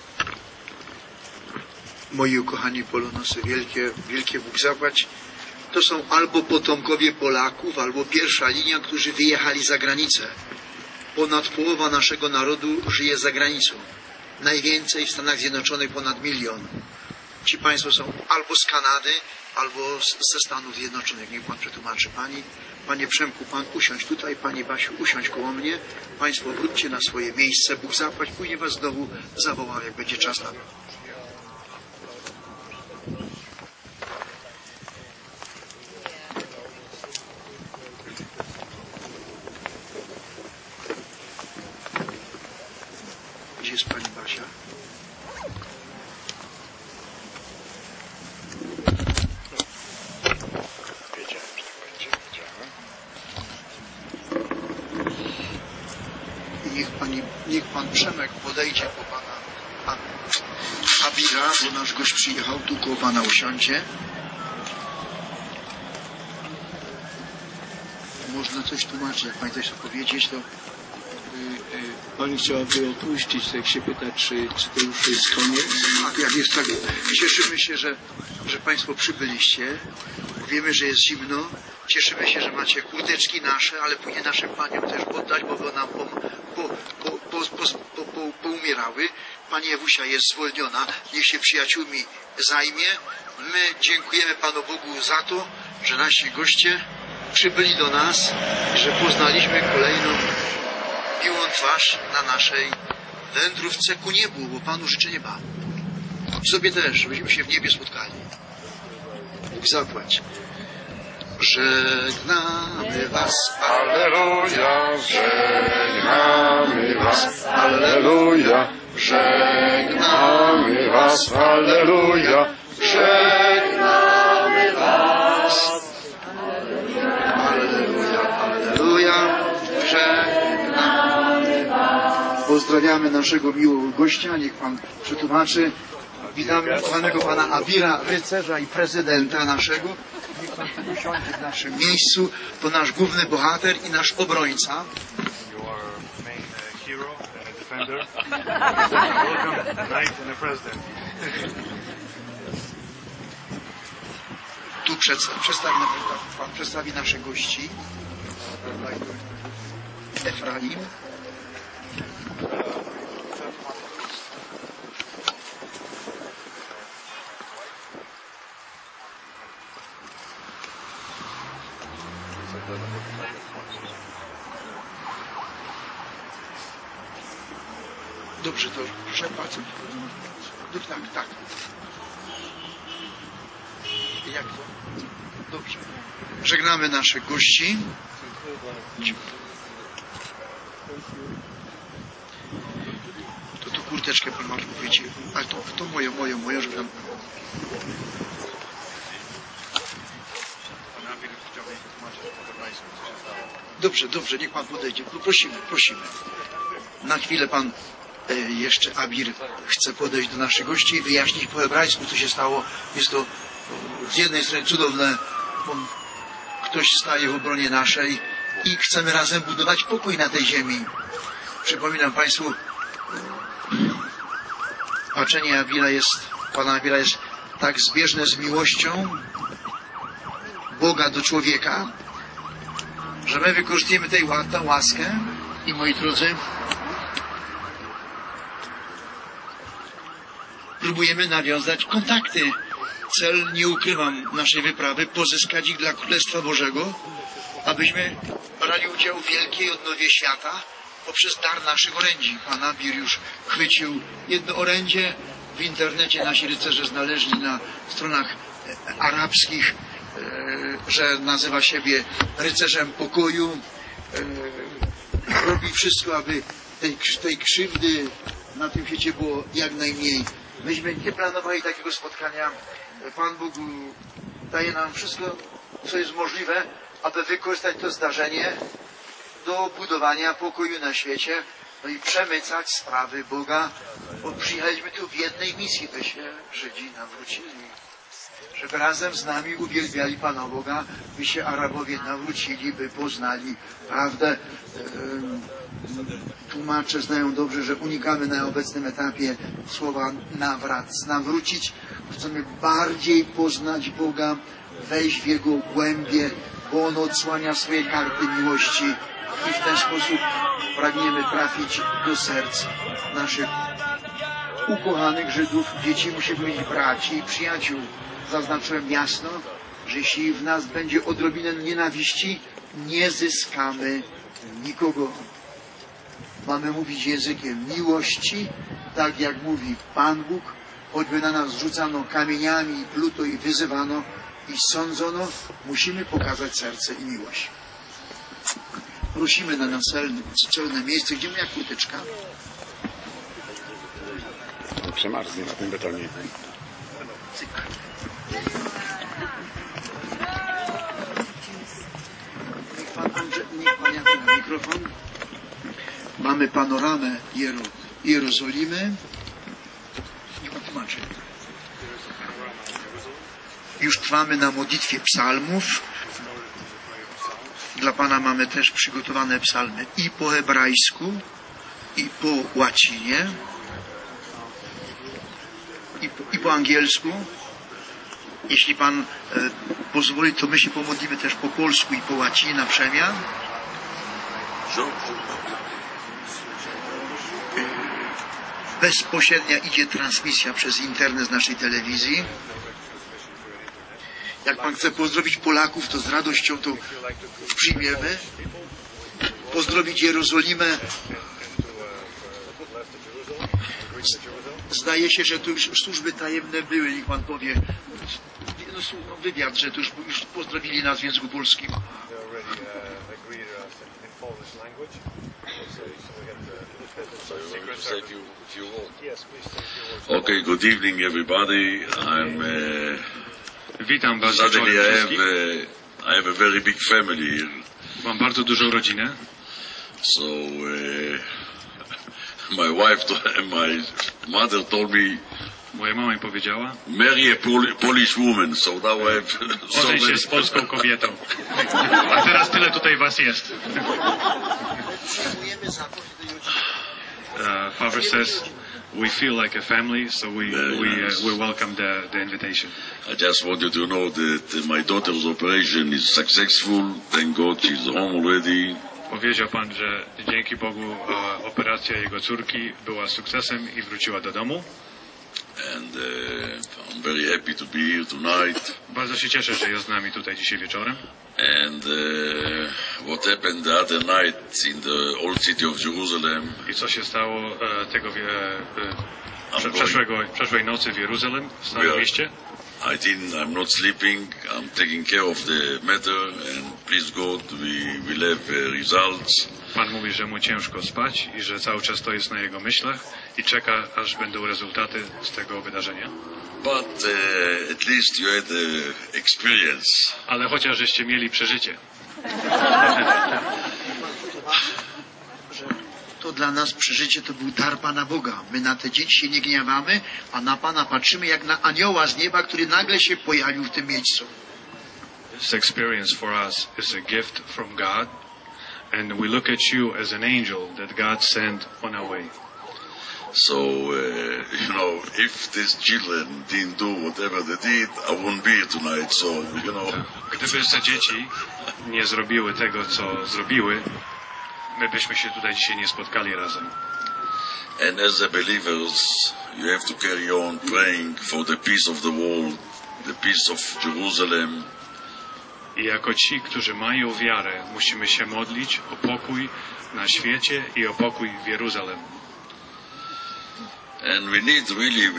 Moi ukochani Polonosy, wielkie Bóg zapłać, to są albo potomkowie Polaków, albo pierwsza linia, którzy wyjechali za granicę. Ponad połowa naszego narodu żyje za granicą. Najwięcej w Stanach Zjednoczonych, ponad 1 milion. Ci państwo są albo z Kanady, albo ze Stanów Zjednoczonych. Niech Pan przetłumaczy. Panie Przemku, Pan usiądź tutaj, Pani Basiu, usiądź koło mnie. Państwo wróćcie na swoje miejsce. Bóg zapłać, później Was znowu zawołam, jak będzie czas na to. Gdzie jest Pani Basia? Niech Pan Przemek podejdzie po Pana Abira, bo nasz gość przyjechał, tu koło Pana usiądzie. Można coś tłumaczyć, jak Pani coś chce powiedzieć, to... Pani chciałaby opuścić, to jak się pyta, czy to już jest koniec? Tak, jak jest tak. Cieszymy się, że Państwo przybyliście. Wiemy, że jest zimno. Cieszymy się, że macie kurteczki nasze, ale później naszym Paniom też poddać, bo nam poumierały. Pani Ewusia jest zwolniona. Niech się przyjaciółmi zajmie. My dziękujemy Panu Bogu za to, że nasi goście przybyli do nas i że poznaliśmy kolejną miłą twarz na naszej wędrówce ku niebu, bo Panu życzę nieba. Sobie też, żebyśmy się w niebie spotkali. Bóg zapłać. Żegnamy Was. Alleluja, żegnamy Was. Alleluja, żegnamy Was. Alleluja, żegnamy Was. Alleluja, alleluja, żegnamy Was. Pozdrawiamy naszego miłego gościa, niech Pan przetłumaczy. Witamy kochanego Pana Abira, rycerza i prezydenta naszego. Niech Pan tu usiądzie w naszym miejscu. To nasz główny bohater i nasz obrońca. Tu Pan przedstawi naszych gości. Efraim. Dobrze, to proszę bardzo. Tak. Jak to? Dobrze. Żegnamy naszych gości. To kurteczkę pan Marku wiecie, ale to moje, żeby tam... Dobrze, niech pan podejdzie. Prosimy. Na chwilę pan jeszcze Abir chce podejść do naszych gości i wyjaśnić po hebrajsku, co się stało. Jest to z jednej strony cudowne, bo ktoś staje w obronie naszej i chcemy razem budować pokój na tej ziemi. Przypominam państwu, patrzenie pana Abira jest tak zbieżne z miłością Boga do człowieka, że my wykorzystujemy tę łaskę i moi drodzy, próbujemy nawiązać kontakty. Cel, nie ukrywam, naszej wyprawy, pozyskać ich dla Królestwa Bożego, abyśmy brali udział w wielkiej odnowie świata poprzez dar naszych orędzi. Pan Abir już chwycił jedno orędzie. W internecie nasi rycerze znaleźli na stronach arabskich, że nazywa siebie rycerzem pokoju. Robi wszystko, aby tej krzywdy na tym świecie było jak najmniej. Myśmy nie planowali takiego spotkania. Pan Bóg daje nam wszystko, co jest możliwe, aby wykorzystać to zdarzenie do budowania pokoju na świecie, no i przemycać sprawy Boga, bo przyjechaliśmy tu w jednej misji, by się Żydzi nawrócili, żeby razem z nami uwielbiali Pana Boga, by się Arabowie nawrócili, by poznali prawdę. Tłumacze znają dobrze, że unikamy na obecnym etapie słowa nawrócić. Chcemy bardziej poznać Boga, wejść w Jego głębie, bo On odsłania swoje karty miłości i w ten sposób pragniemy trafić do serc naszych ukochanych Żydów. Dzieci musimy być braci i przyjaciół. Zaznaczyłem jasno, że jeśli w nas będzie odrobinę nienawiści, nie zyskamy nikogo. Mamy mówić językiem miłości, tak jak mówi Pan Bóg, choćby na nas rzucano kamieniami, pluto i wyzywano i sądzono, musimy pokazać serce i miłość. Prosimy na naczelne miejsce, gdzie moja kurteczka? Przemarznie na tym betonie. Niech pan jadę na mikrofon. Mamy panoramę Jerozolimy. Nie tłumaczę. Już trwamy na modlitwie psalmów. Dla Pana mamy też przygotowane psalmy i po hebrajsku, i po łacinie, i po angielsku. Jeśli Pan pozwoli, to my się pomodlimy też po polsku i po łacinie na przemian. Bezpośrednia idzie transmisja przez internet z naszej telewizji. Jak Pan chce pozdrowić Polaków, to z radością to przyjmiemy. Pozdrowić Jerozolimę. Zdaje się, że tu już służby tajemne były, niech Pan powie. Wywiad, że tu już pozdrowili nas w języku polskim. Okay, good evening everybody. Witam Was Suddenly wszystkich. I have a very big family here. Mam bardzo dużą rodzinę. So my wife and my mother told me Moja mama mi powiedziała, marry a Polish woman. So now I have ożeń się z polską kobietą. A teraz tyle tutaj Was jest. Father says we feel like a family, so we welcome the invitation. I just want you to know that my daughter's operation is successful. Thank God she's home already. Powiedział Pan, że dzięki Bogu operacja jego córki była sukcesem i wróciła do domu. And I'm very happy to be here tonight. Bardzo się cieszę, że jest z nami tutaj dzisiaj wieczorem. And what happened the other night in the old city of Jerusalem? I co się stało przeszłej nocy w Jeruzalem, w Starym Mieście? I'm not sleeping. I'm taking care of the matter, and please God, we will have results. Pan mówi, że mu ciężko spać i że cały czas to jest na jego myślach i czeka, aż będą rezultaty z tego wydarzenia. But at least you had experience. Ale chociaż żeście mieli przeżycie. To dla nas przeżycie to był dar Pana Boga. My na te dzieci się nie gniewamy, a na Pana patrzymy jak na anioła z nieba, który nagle się pojawił w tym miejscu. This experience for us is a gift from God, and we look at you as an angel that God sent on our way. So, you know, if these children didn't do whatever they did, I wouldn't be here tonight. So, you know. Gdyby te dzieci nie zrobiły tego, co zrobiły, my byśmy się tutaj dzisiaj nie spotkali razem. And as a believers, you have to carry on praying for the peace of the world, the peace of Jerusalem. I jako ci, którzy mają wiarę, musimy się modlić o pokój na świecie i o pokój w Jeruzalem. And we need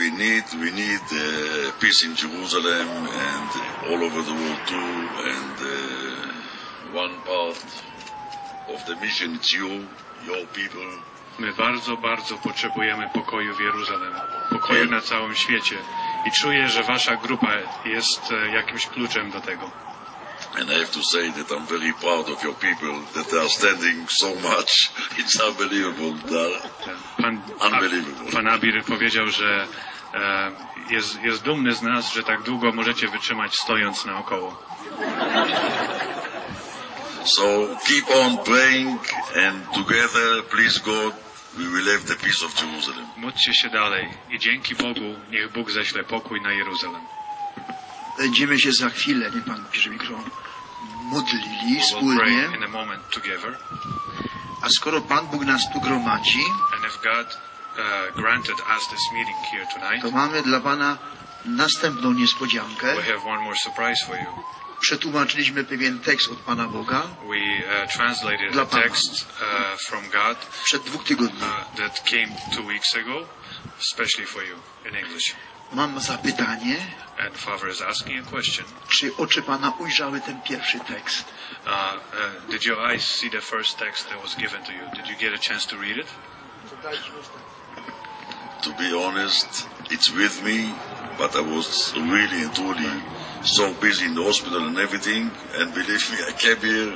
peace in Jerusalem and all over the world too. And one part of the mission is your people. My bardzo, bardzo potrzebujemy pokoju w Jeruzalem, pokoju na całym świecie. I czuję, że wasza grupa jest jakimś kluczem do tego. And I have to say that I'm very proud of your people that they are standing so much. It's unbelievable. Unbelievable. Pan Abir powiedział, że jest dumny z nas, że tak długo możecie wytrzymać stojąc naokoło. So keep on praying and together, please God, we will have the peace of Jerusalem. Módlcie się dalej i dzięki Bogu niech Bóg ześle pokój na Jeruzalem. Będziemy się za chwilę, nie Pan bierze mikrofon, modlili wspólnie. A skoro Pan Bóg nas tu gromadzi, to mamy dla Pana następną niespodziankę. Przetłumaczyliśmy pewien tekst od Pana Boga dla Pana przed 2 tygodni. Mam zapytanie, czy oczy Pana ujrzały ten pierwszy tekst? Did your eyes see the first text that was given to you? Did you get a chance to read it? To be honest, it's with me, but I was really and truly so busy in the hospital and everything, and believe me, I came here.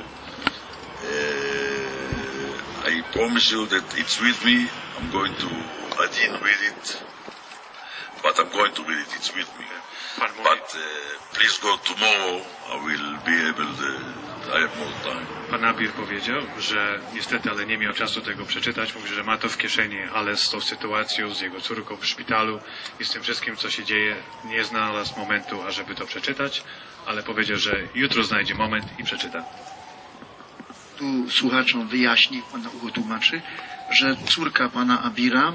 I promise you that it's with me. I didn't read it, but I'm going to read it. It's with me. But please God, tomorrow I will be able to. I have more time. Pan Abir powiedział, że niestety, ale nie miał czasu tego przeczytać. Mówi, że ma to w kieszeni, ale z tą sytuacją, z jego córką w szpitalu i z tym wszystkim, co się dzieje, nie znalazł momentu, ażeby to przeczytać, ale powiedział, że jutro znajdzie moment i przeczyta. Tu słuchaczom wyjaśni, Pan go tłumaczy, że córka Pana Abira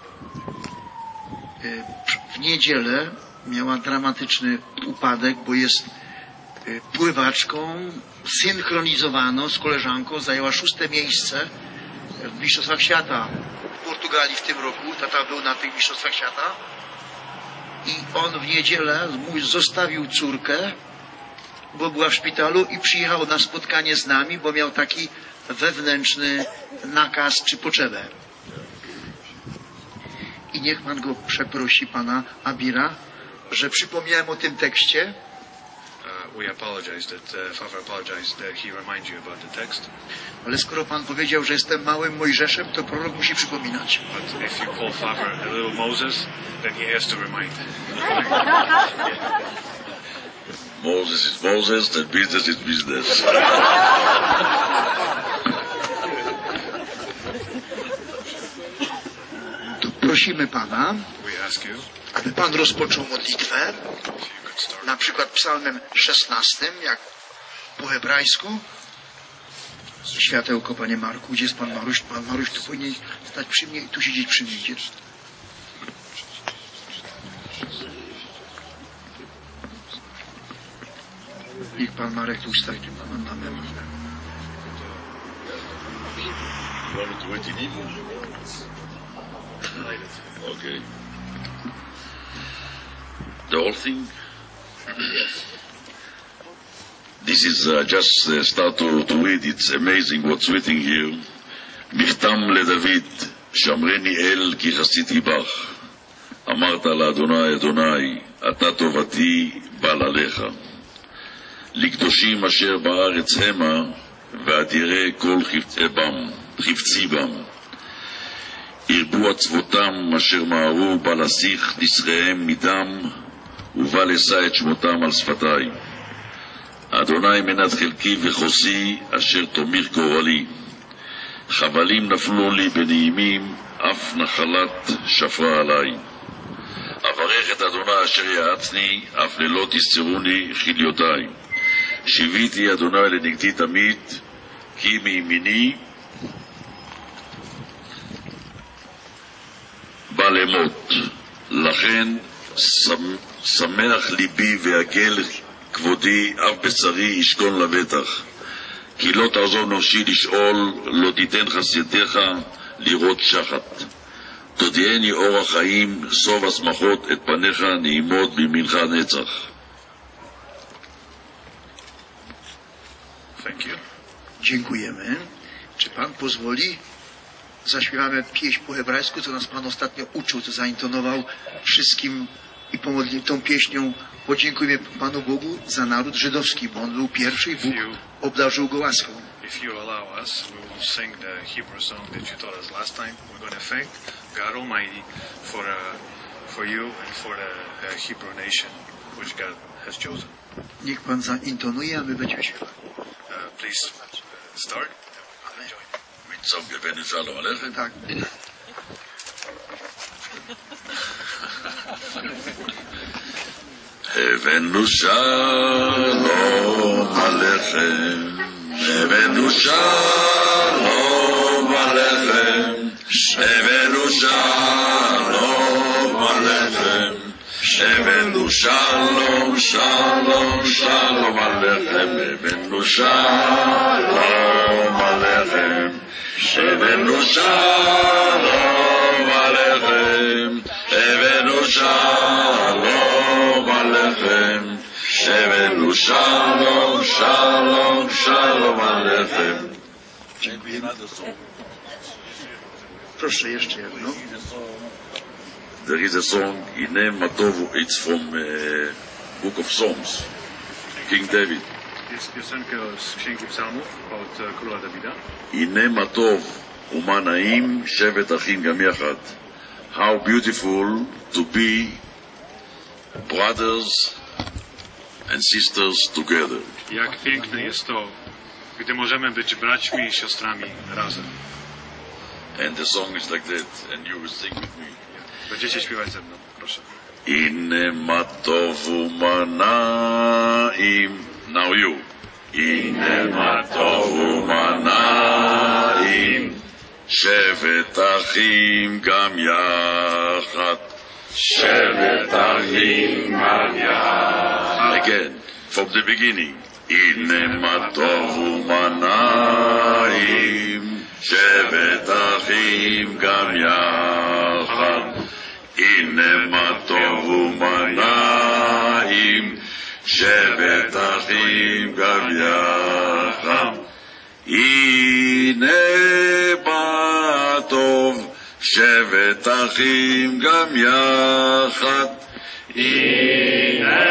w niedzielę miała dramatyczny upadek, bo jest pływaczką, synchronizowano z koleżanką, zajęła 6. miejsce w Mistrzostwach Świata w Portugalii w tym roku. Tata był na tych Mistrzostwach Świata i on w niedzielę zostawił córkę, bo była w szpitalu i przyjechał na spotkanie z nami, bo miał taki wewnętrzny nakaz czy potrzebę. I niech Pan go przeprosi, Pana Abira, że przypomniałem o tym tekście. We apologize that Father apologized that he reminded you about the text. Ale skoro Pan powiedział, że jestem małym Mojżeszem, to prorok musi przypominać. But if you call Father a little Moses, then he has to remind. Moses is Moses, that business is business. To prosimy Pana, We ask you, aby Pan rozpoczął modlitwę, na przykład psalmem 16, jak po hebrajsku. Światełko, Panie Marku, gdzie jest Pan Maruś? Pan Maruś tu powinien stać przy mnie i tu siedzieć przy mnie. Gdzie? Niech Pan Marek tu stać, tu Pan mamy. Okay. The whole thing? This is just start to read. It's amazing what's written here. מכתם לדוד, שמרני אל כי חסיתי בך. אמרת לאדוני, אדוני, אתה טובתי בא עליך. לקדושים אשר בארץ המה, ואדירי כל חפצי בם. ירבו עצבותם אשר מארו, בא לסיך נשריהם מדם, ובא לשא את שמותם על שפתי. אדוני מנת חלקי וחוסי, אשר תומיר גורלי. חבלים נפלו לי בנעימים, אף נחלת שפרה עליי. אברך את אדוני אשר יעצני, אף לילות יסתרוני חיליותיי. שיביתי אדוני לנגדי תמיד, כי מימיני בא למות. לכן שמח ליבי ויגל כבודי, אף בשרי ישכון לבטח. כי לא תעזוב נפשי לשאול, לא תיתן חסדיך לראות שחת. תודיעני אור החיים, סוף השמחות, את פניך נעימות בימינך נצח. Thank you. Dziękujemy. Czy Pan pozwoli? Zaśpiewamy pieśń po hebrajsku, co nas Pan ostatnio uczył, co zaintonował wszystkim i tą pieśnią podziękujemy Panu Bogu za naród żydowski, bo on był pierwszy i Bóg obdarzył go łaską. If you allow us, we will sing the Hebrew song that you taught us last time. We're going to thank God Almighty for you and for the Hebrew nation which God has chosen. Niech Pan zaintonuje, a my będziemy śpiewać. Please start. מצום גבנו שלום עליך. Tak. הבנו שלום עליכם, הבנו שלום עליכם, הבנו שלום עליכם, הבנו שלום, שלום, שלום עליכם, הבנו שלום עליכם, הבנו שלום עליכם, הבנו שלום עליכם, הבנו שלום, שלום, שלום עליכם. Dziękujemy. Proszę jeszcze jedno. There is a song, הנה מה טוב, it's from Book of Psalms, King David. Jest piosenka z Księgi Psalmów od króla Dawida. הנה מה טוב ומה נעים שבת אחים גם יחד. How beautiful to be brothers and sisters together. Jak piękne jest to, gdy możemy być braćmi i siostrami razem. And the song is like that, and you will sing with me. Będziecie śpiewać ze mną, proszę. הנה מה טוב ומה נעים. Now you. הנה מה טוב ומה נעים, שבת אחים גם יחד. שבת אחים גם יחד. Again, from the beginning. הנה מה טוב ומה נעים, שבת אחים גם יחד. הנה מה טוב ומה נעים, שבת אחים גם יחד. הנה מה טוב, שבת אחים גם יחד. הנה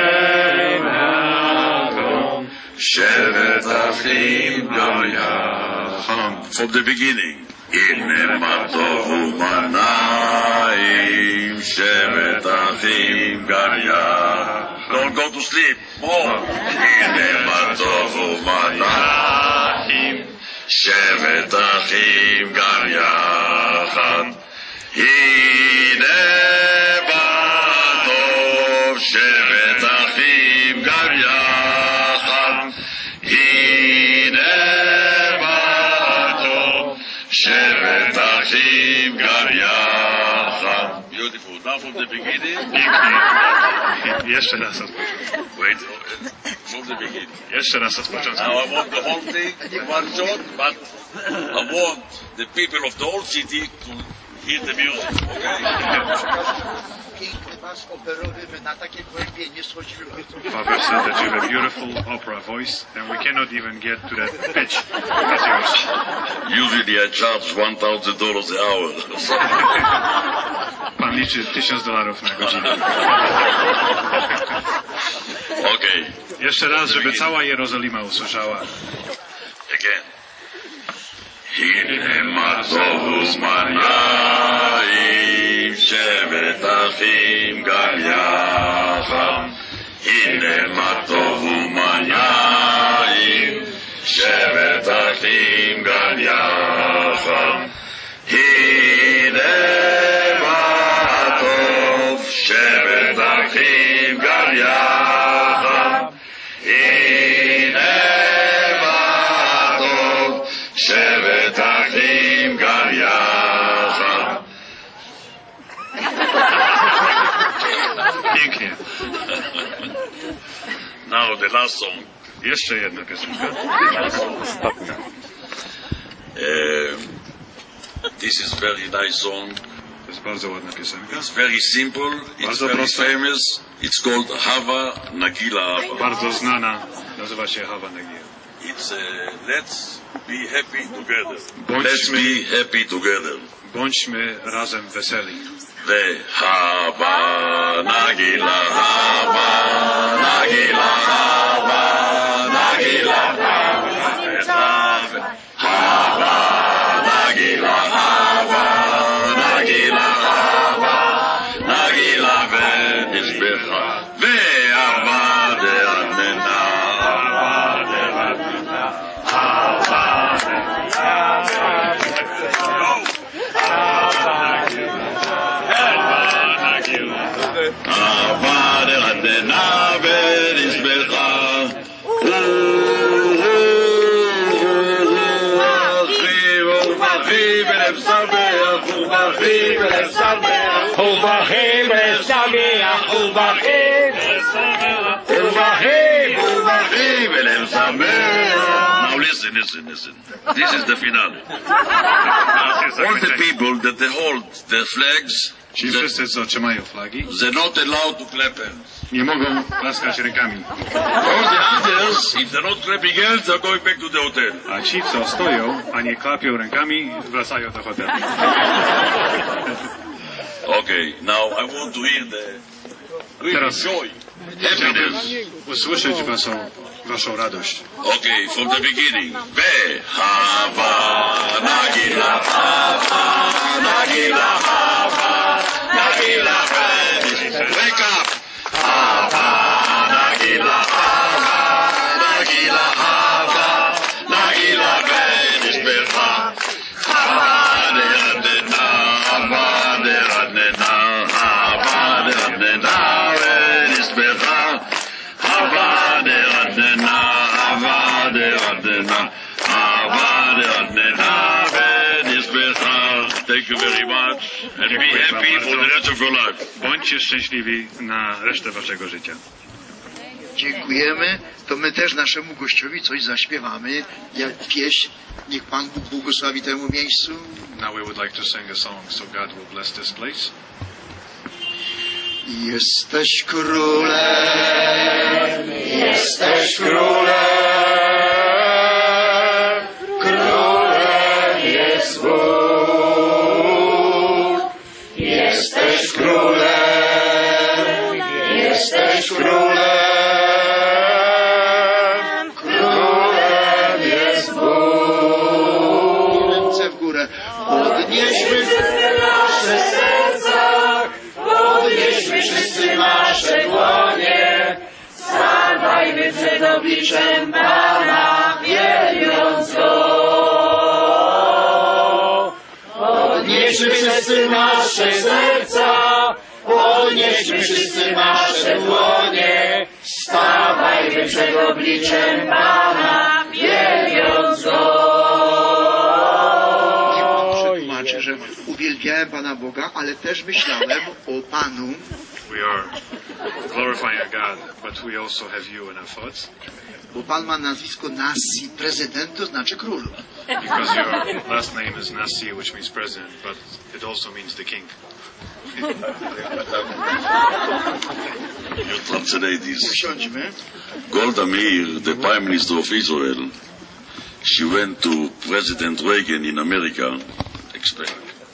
מה טוב, שבת אחים גם יחד. From the beginning. הנה מה טוב ומה נעים, שבת אחים גם יחד. Don't go to sleep. More. הנה מה טוב ומה נעים, שבת אחים גם יחד. הנה מה טוב, שבת אחים גם יחד. הנה מה טוב, שבת אחים גם יחד. Beautiful. Now from the beginning. Jeszcze raz od początku. Wait, from the beginning. Jeszcze raz od początku. Now I want the whole thing in one shot, but I want the people of the whole city to hear the music, okay? Piękny bas operowy, my na takie głębie nie schodzimy. Father said that you have a beautiful opera voice, and we cannot even get to that pitch as yours. Usually I charge $1,000 an hour. Pan liczy $1000 na godzinę. Okay. Jeszcze raz, żeby cała Jerozolima usłyszała. Again. הנה מה טוב וזמניים, שבת אחים גם יחד. הנה מה טוב ומניים, שבת אחים גם יחד. הנה מה טוב, שבת אחים גם יחד. הנה מה טוב, שבת אחים גם יחד. Pięknie. Now the last song. Jeszcze jedna piosenka. Ostatnia. This is very nice song. To jest bardzo ładna piosenka. It's very simple. It's Bardzo very prosta. famous. It's called Hava Nagila Hava. Bardzo znana. Nazywa się Hava Nagila. It's let's be happy together. Bądźmy- Let's be happy together. Bądźmy razem weseli. The Hava Nagila Hava Nagila Hava Nagila Hava Hava Nagila Hava Nagila Hava Nagila Ve'nishbecha Ve'ava de'anena Hava de'anena Hava Hava de'anena Ve'nishbecha Now listen. This is the finale. All the people that they hold their flags, Ci wszyscy, co trzymają flagi, they're not allowed to clap hands. nie mogą klaskać rękami. All the others, if they're not clapping hands, they're going back to the hotel. A ci, co stoją, a nie klapią rękami, wracają do hotelu. Okay, now I want to hear the Teraz joy, happiness. usłyszeć waszą radość. Okay, from the beginning. Ve Hava Nagila Hava Nagila Hava Nagila Wake up! Hava Nagila Hava Nagila Hava Nagila Venishbecha Hava de'adena Hava de'adena Hava de'adena Venishbecha Hava de'adena Hava de'adena Hava de'adena Venishbecha. Thank you very much and be happy for the rest of your life. Bądźcie szczęśliwi na resztę waszego życia. Dziękujemy. To my też naszemu gościowi coś zaśpiewamy, jak pieśń. Niech Pan Bóg błogosławi temu miejscu. Now we would like to sing a song, so God will bless this place. Jesteś królem, Jesteś królem, królem jest Bóg. Jesteś królem, jesteś królem, królem jest Bóg. ręce w górę. Podnieśmy nasze serca, podnieśmy wszyscy nasze dłonie, stawajmy przed obliczem Pana, wielbiąc Go. Podnieśmy wszyscy nasze serca, podnieśmy wszyscy nasze dłonie, stawajmy przed obliczem Pana, wielbiąc Go. Przetłumaczę, że uwielbiałem Pana Boga, ale też myślałem o Panu. We are glorifying God, but we also have you in our thoughts. Bo Pan ma nazwisko Nasi, prezydent, to znaczy król. Because your last name is Nasi, which means president, but it also means the king. You translate this. Usiądźmy. Golda Meir, the Prime Minister of Israel, she went to President Reagan in America. Explain.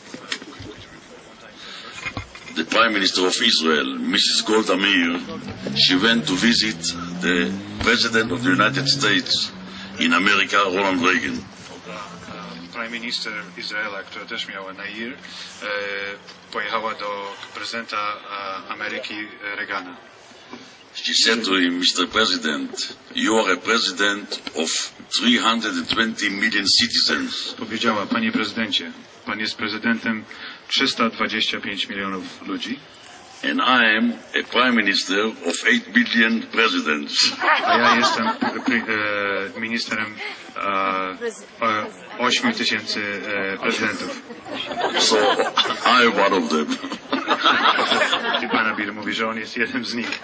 The Prime Minister of Israel, Mrs. Golda Meir, she went to visit the President of the United States in America, Ronald Reagan. Prime Minister Izraela, która też miała Nair, pojechała do prezydenta Ameryki Reagana. She said to him, Mr. President, you are a president of 320 million citizens. Powiedziała, panie prezydencie, pan jest prezydentem 325 milionów ludzi. And I am a prime minister of 8 billion presidents. A ja jestem ministrem 8 tysięcy prezydentów. So I am one of them. I pan Abir mówi, że on jest jednym z nich.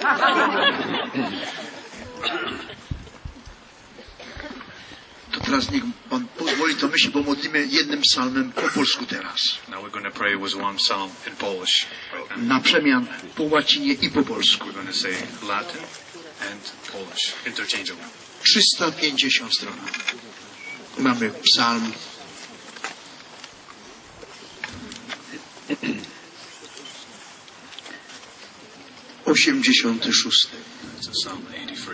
To teraz niech Pan pozwoli, to my się pomodlimy jednym psalmem po polsku teraz. Now we're going to pray with one psalm in Polish. Na przemian po łacinie i po polsku. We're going to say Latin and Polish interchangeably. 350 stron. Mamy psalm. Psalm 83.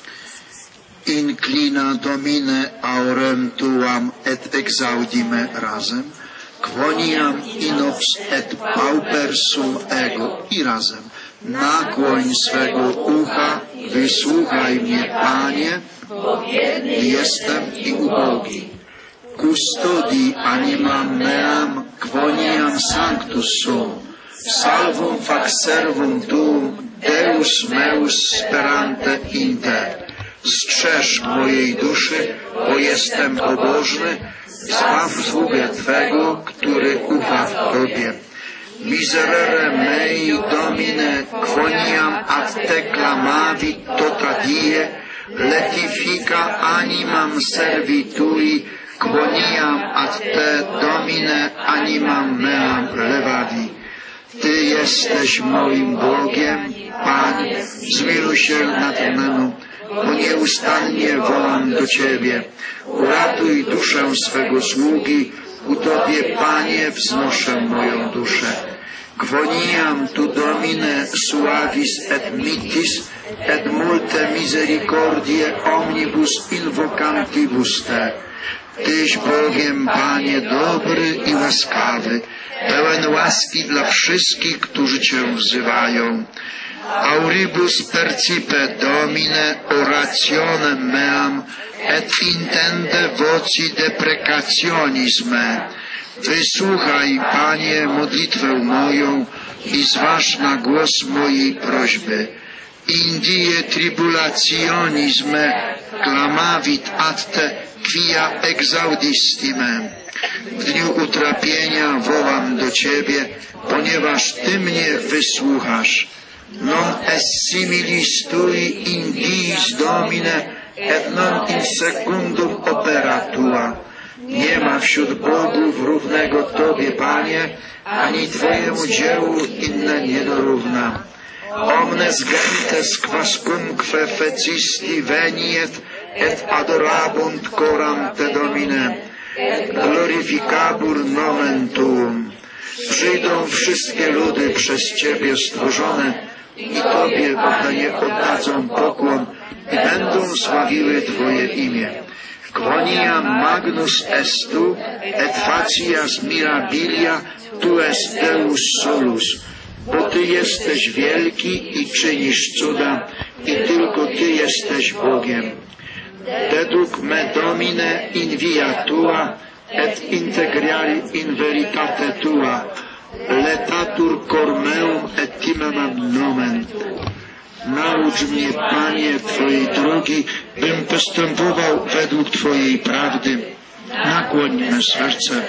Inclina Domine aurem tuam et exaudime razem, quoniam inops et pauper sum ego i razem. Nakłoń swego ucha, wysłuchaj mnie, Panie, bo biedny jestem i ubogi. Custodi animam meam, quoniam sanctus sum, salvum fac servum tuum, Deus meus sperante in te. Strzeż mojej duszy, bo jestem pobożny, zbaw sługę Twego, który ufa w Tobie. Miserere mei domine, quoniam ad te clamavi tota die, letifica animam servi tui, quoniam ad te domine animam meam levavi. Ty jesteś moim Bogiem, Panie, zmiluj się nad mną, bo nieustannie wołam do Ciebie. Uratuj duszę swego sługi, u Tobie, Panie, wznoszę moją duszę. Quoniam tu Domine suavis et mitis, et multe misericordie omnibus invocantibus Te. Tyś bowiem, Panie, dobry i łaskawy, pełen łaski dla wszystkich, którzy Cię wzywają. Auribus percipe Domine orationem meam, et intende voci deprecationis me. Wysłuchaj, Panie, modlitwę moją i zważ na głos mojej prośby. Indie tribulationis me clamavit ad te quia exaudistime. W dniu utrapienia wołam do Ciebie, ponieważ Ty mnie wysłuchasz. Non est similis tui in diis Domine, et non in secundum opera Tua. Nie ma wśród bogów równego Tobie, Panie, ani Twojemu dziełu inne nie dorówna. Omnes gentes quascumque fecisti veniet, et adorabunt coram Te Domine, glorificabur nomen Tuum. Przyjdą wszystkie ludy przez Ciebie stworzone i Tobie oddadzą pokłon i będą sławiły Twoje imię. Quoniam magnus estu, et facias mirabilia, tu est Deus solus. Bo Ty jesteś wielki i czynisz cuda, i tylko Ty jesteś Bogiem. Deduk me Domine in via Tua, et integrali in veritate Tua, letatur cor meum et timemam nomen. Naucz mnie, Panie, Twojej drogi, bym postępował według Twojej prawdy. Nakłoń me serce.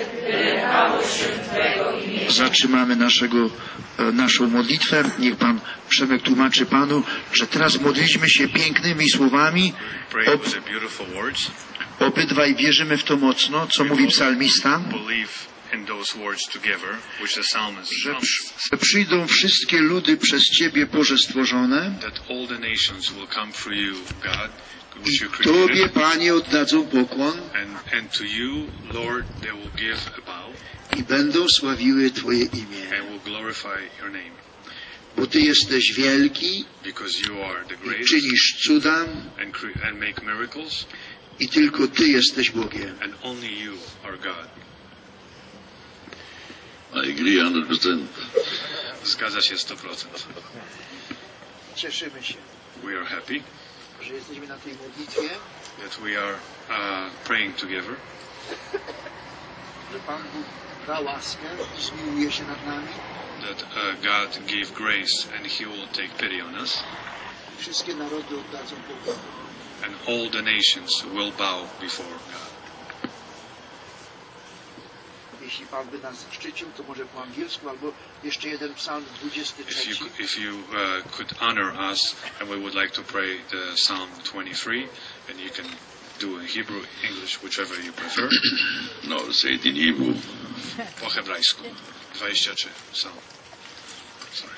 Zatrzymamy naszą modlitwę. Niech Pan Przemek tłumaczy Panu, że teraz modliliśmy się pięknymi słowami Obydwaj wierzymy w to mocno, co mówi psalmista, Believe in those words together, which the psalmist że promised, przyjdą wszystkie ludy przez Ciebie, Boże, stworzone that all the nations will come through you, God, i which you Tobie, created, Panie, oddadzą pokłon and to you, Lord, they will give a bow i będą sławiły Twoje imię. and will glorify your name, Bo Ty jesteś wielki because you are the i greatest czynisz cuda and make miracles, i tylko Ty jesteś Bogiem. and only you are God. I agree 100%. Zgadza się 100%. Cieszymy się, We are happy że jesteśmy na tej modlitwie, that we are praying together, że Pan Bóg da łaskę i zmiłuje się nad nami. that God gave grace and He will take pity on us, Wszystkie narody oddadzą pokłon. and all the nations will bow before God. Jeśli Pan by nas szczycił, to może po angielsku, albo jeszcze jeden psalm 23. If you could honor us, and we would like to pray the Psalm 23, and you can do in Hebrew, English, whichever you prefer. No, say it in Hebrew. Po hebrajsku. 23 Psalm. Sorry.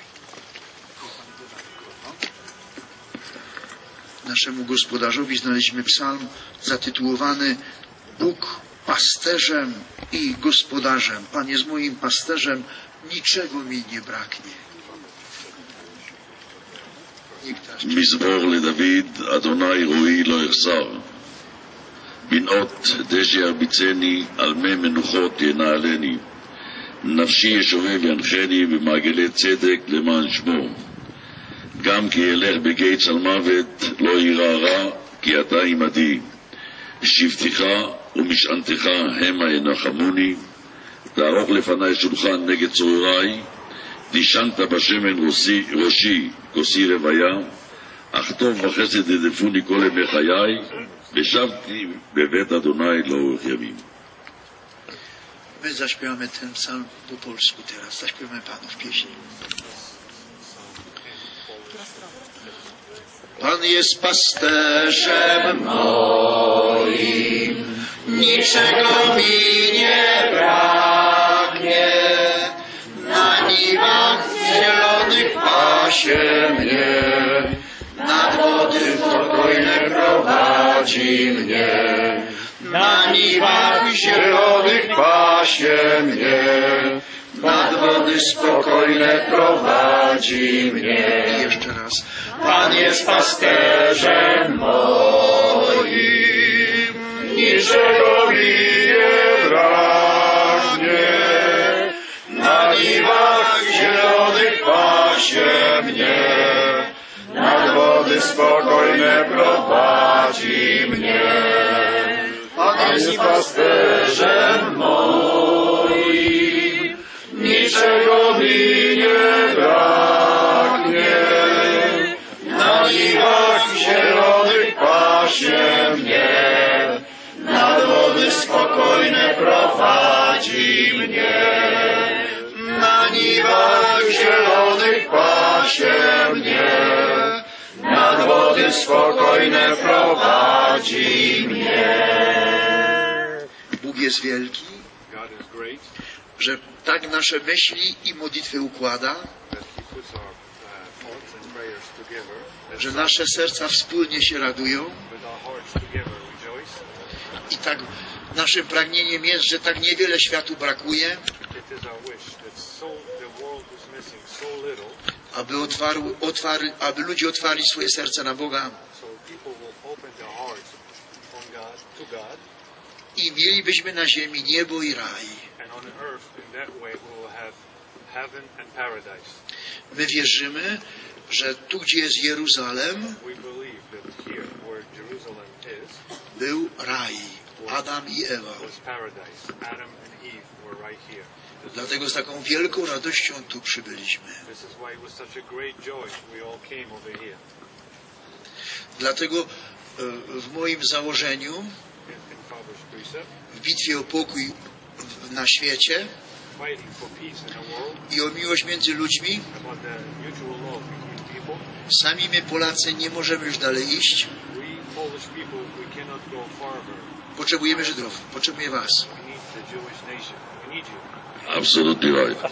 Naszemu gospodarzowi znaleźliśmy psalm zatytułowany Bóg pasterzem i gospodarzem. Pan jest moim pasterzem, niczego mi nie braknie. מזמור לדוד, אדוני רואי לא יחסר. בנאות דשא ירביצני, על מי מנוחות ינעלני. נפשי ישובב ינחני, במעגלי צדק למען שמו. גם כי אלך בגיא צל מוות, לא יירא רע, כי אתה עמדי. שבטך ומשענתך המה ינחמוני. תערוך לפני שולחן נגד צורריי. תשענת בשמן ראשי, כוסי רוויה, אך טוב וחסד ירדפוני כל ימי חיי, ושבתי בבית אדוני לאורך ימים. My zaśpiewamy ten psalm po polsku teraz. Zaśpiewamy Panów pieśń. Pan jest pasterzem moim, niczego mi nie braknie. Na niwach zielonych pasie mnie, nad wody spokojne prowadzi mnie. Na niwach zielonych pasie mnie, nad wody spokojne prowadzi mnie. I jeszcze raz. Pan jest pasterzem moim, niczego mi nie braknie. Na niwach zielonych pasie mnie, nad wody spokojne prowadzi mnie. Pan jest pasterzem moim, niczego mi nie braknie. Na niwach zielonych pasie mnie, nad wody spokojne prowadzi mnie. Na niwach zielonych pasie mnie, nad wody spokojne prowadzi mnie. Bóg jest wielki, God is great, że tak nasze myśli i modlitwy układa, that He puts our thoughts and prayers together, że nasze serca wspólnie się radują with our hearts together rejoice. i tak naszym pragnieniem jest, że tak niewiele światu brakuje, It is our wish that the world is missing so little, aby ludzie otwarli swoje serca na Boga so people will open their hearts on God, to God, i mielibyśmy na ziemi niebo i raj. and on earth in that way we will have heaven and paradise. My wierzymy, że tu, gdzie jest Jeruzalem, We believe that here, where Jerusalem is, był raj, Adam i Ewa. was paradise. Adam and Eve were right here. Dlatego z taką wielką radością tu przybyliśmy. This is why it was such a great joy we all came over here. Dlatego w moim założeniu, In Father's precept, w bitwie o pokój na świecie fighting for peace in the world, i o miłość między ludźmi, about the mutual love between people, sami my Polacy nie możemy już dalej iść, we Polish people, we cannot go farther. Potrzebujemy Żydów, potrzebuję was. Absolutely right.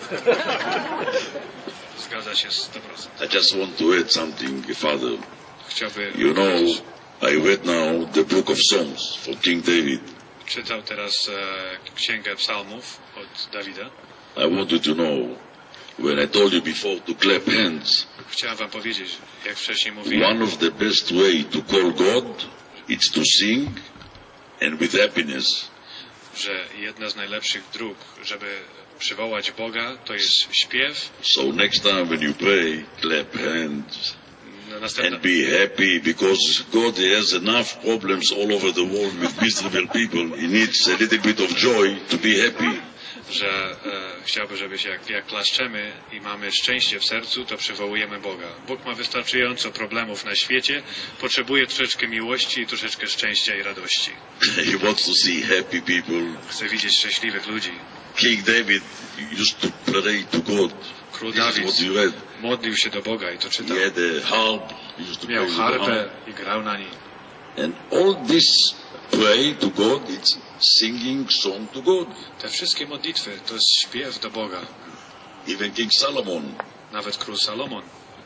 Zgadza się 100%. I just want to add something, Father. Chciałby You know, I read now the book of Songs from King David. czytał teraz Księgę Psalmów od Dawida. I want you to know, when I told you before to clap hands, Chciałem wam powiedzieć, jak wcześniej mówiłem, one of the best way to call God is to sing and with happiness. że jedna z najlepszych dróg, żeby przywołać Boga, to jest śpiew. So next time when you pray, clap hands Następna, and be happy, because God has enough problems all over the world with miserable people. He needs a little bit of joy to be happy. że chciałby, żebyśmy jak klaszczemy i mamy szczęście w sercu, to przywołujemy Boga. Bóg ma wystarczająco problemów na świecie, potrzebuje troszeczkę miłości i troszeczkę szczęścia i radości. He wants to see happy people. Chce widzieć szczęśliwych ludzi. King David used to pray to God. Król This is Dawid what you read. modlił się do Boga i to czytał. He had a harp. He used to Miał play with the harpę harp. i grał na niej. And all this pray to God, it's singing song to God. Te wszystkie modlitwy to jest śpiew do Boga. Even King Solomon Nawet król Salomon.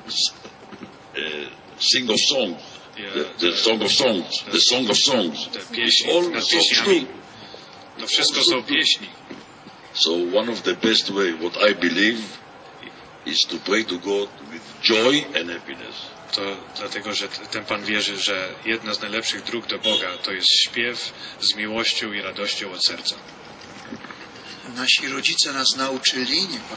sing of songs. The song of songs. The song of songs. Te pieśni All nad songs pieśniami. too. To wszystko są pieśni. So one of the best way, what I believe, is to pray to God with joy and happiness. To dlatego, że ten Pan wierzy, że jedna z najlepszych dróg do Boga to jest śpiew z miłością i radością od serca. Nasi rodzice nas nauczyli,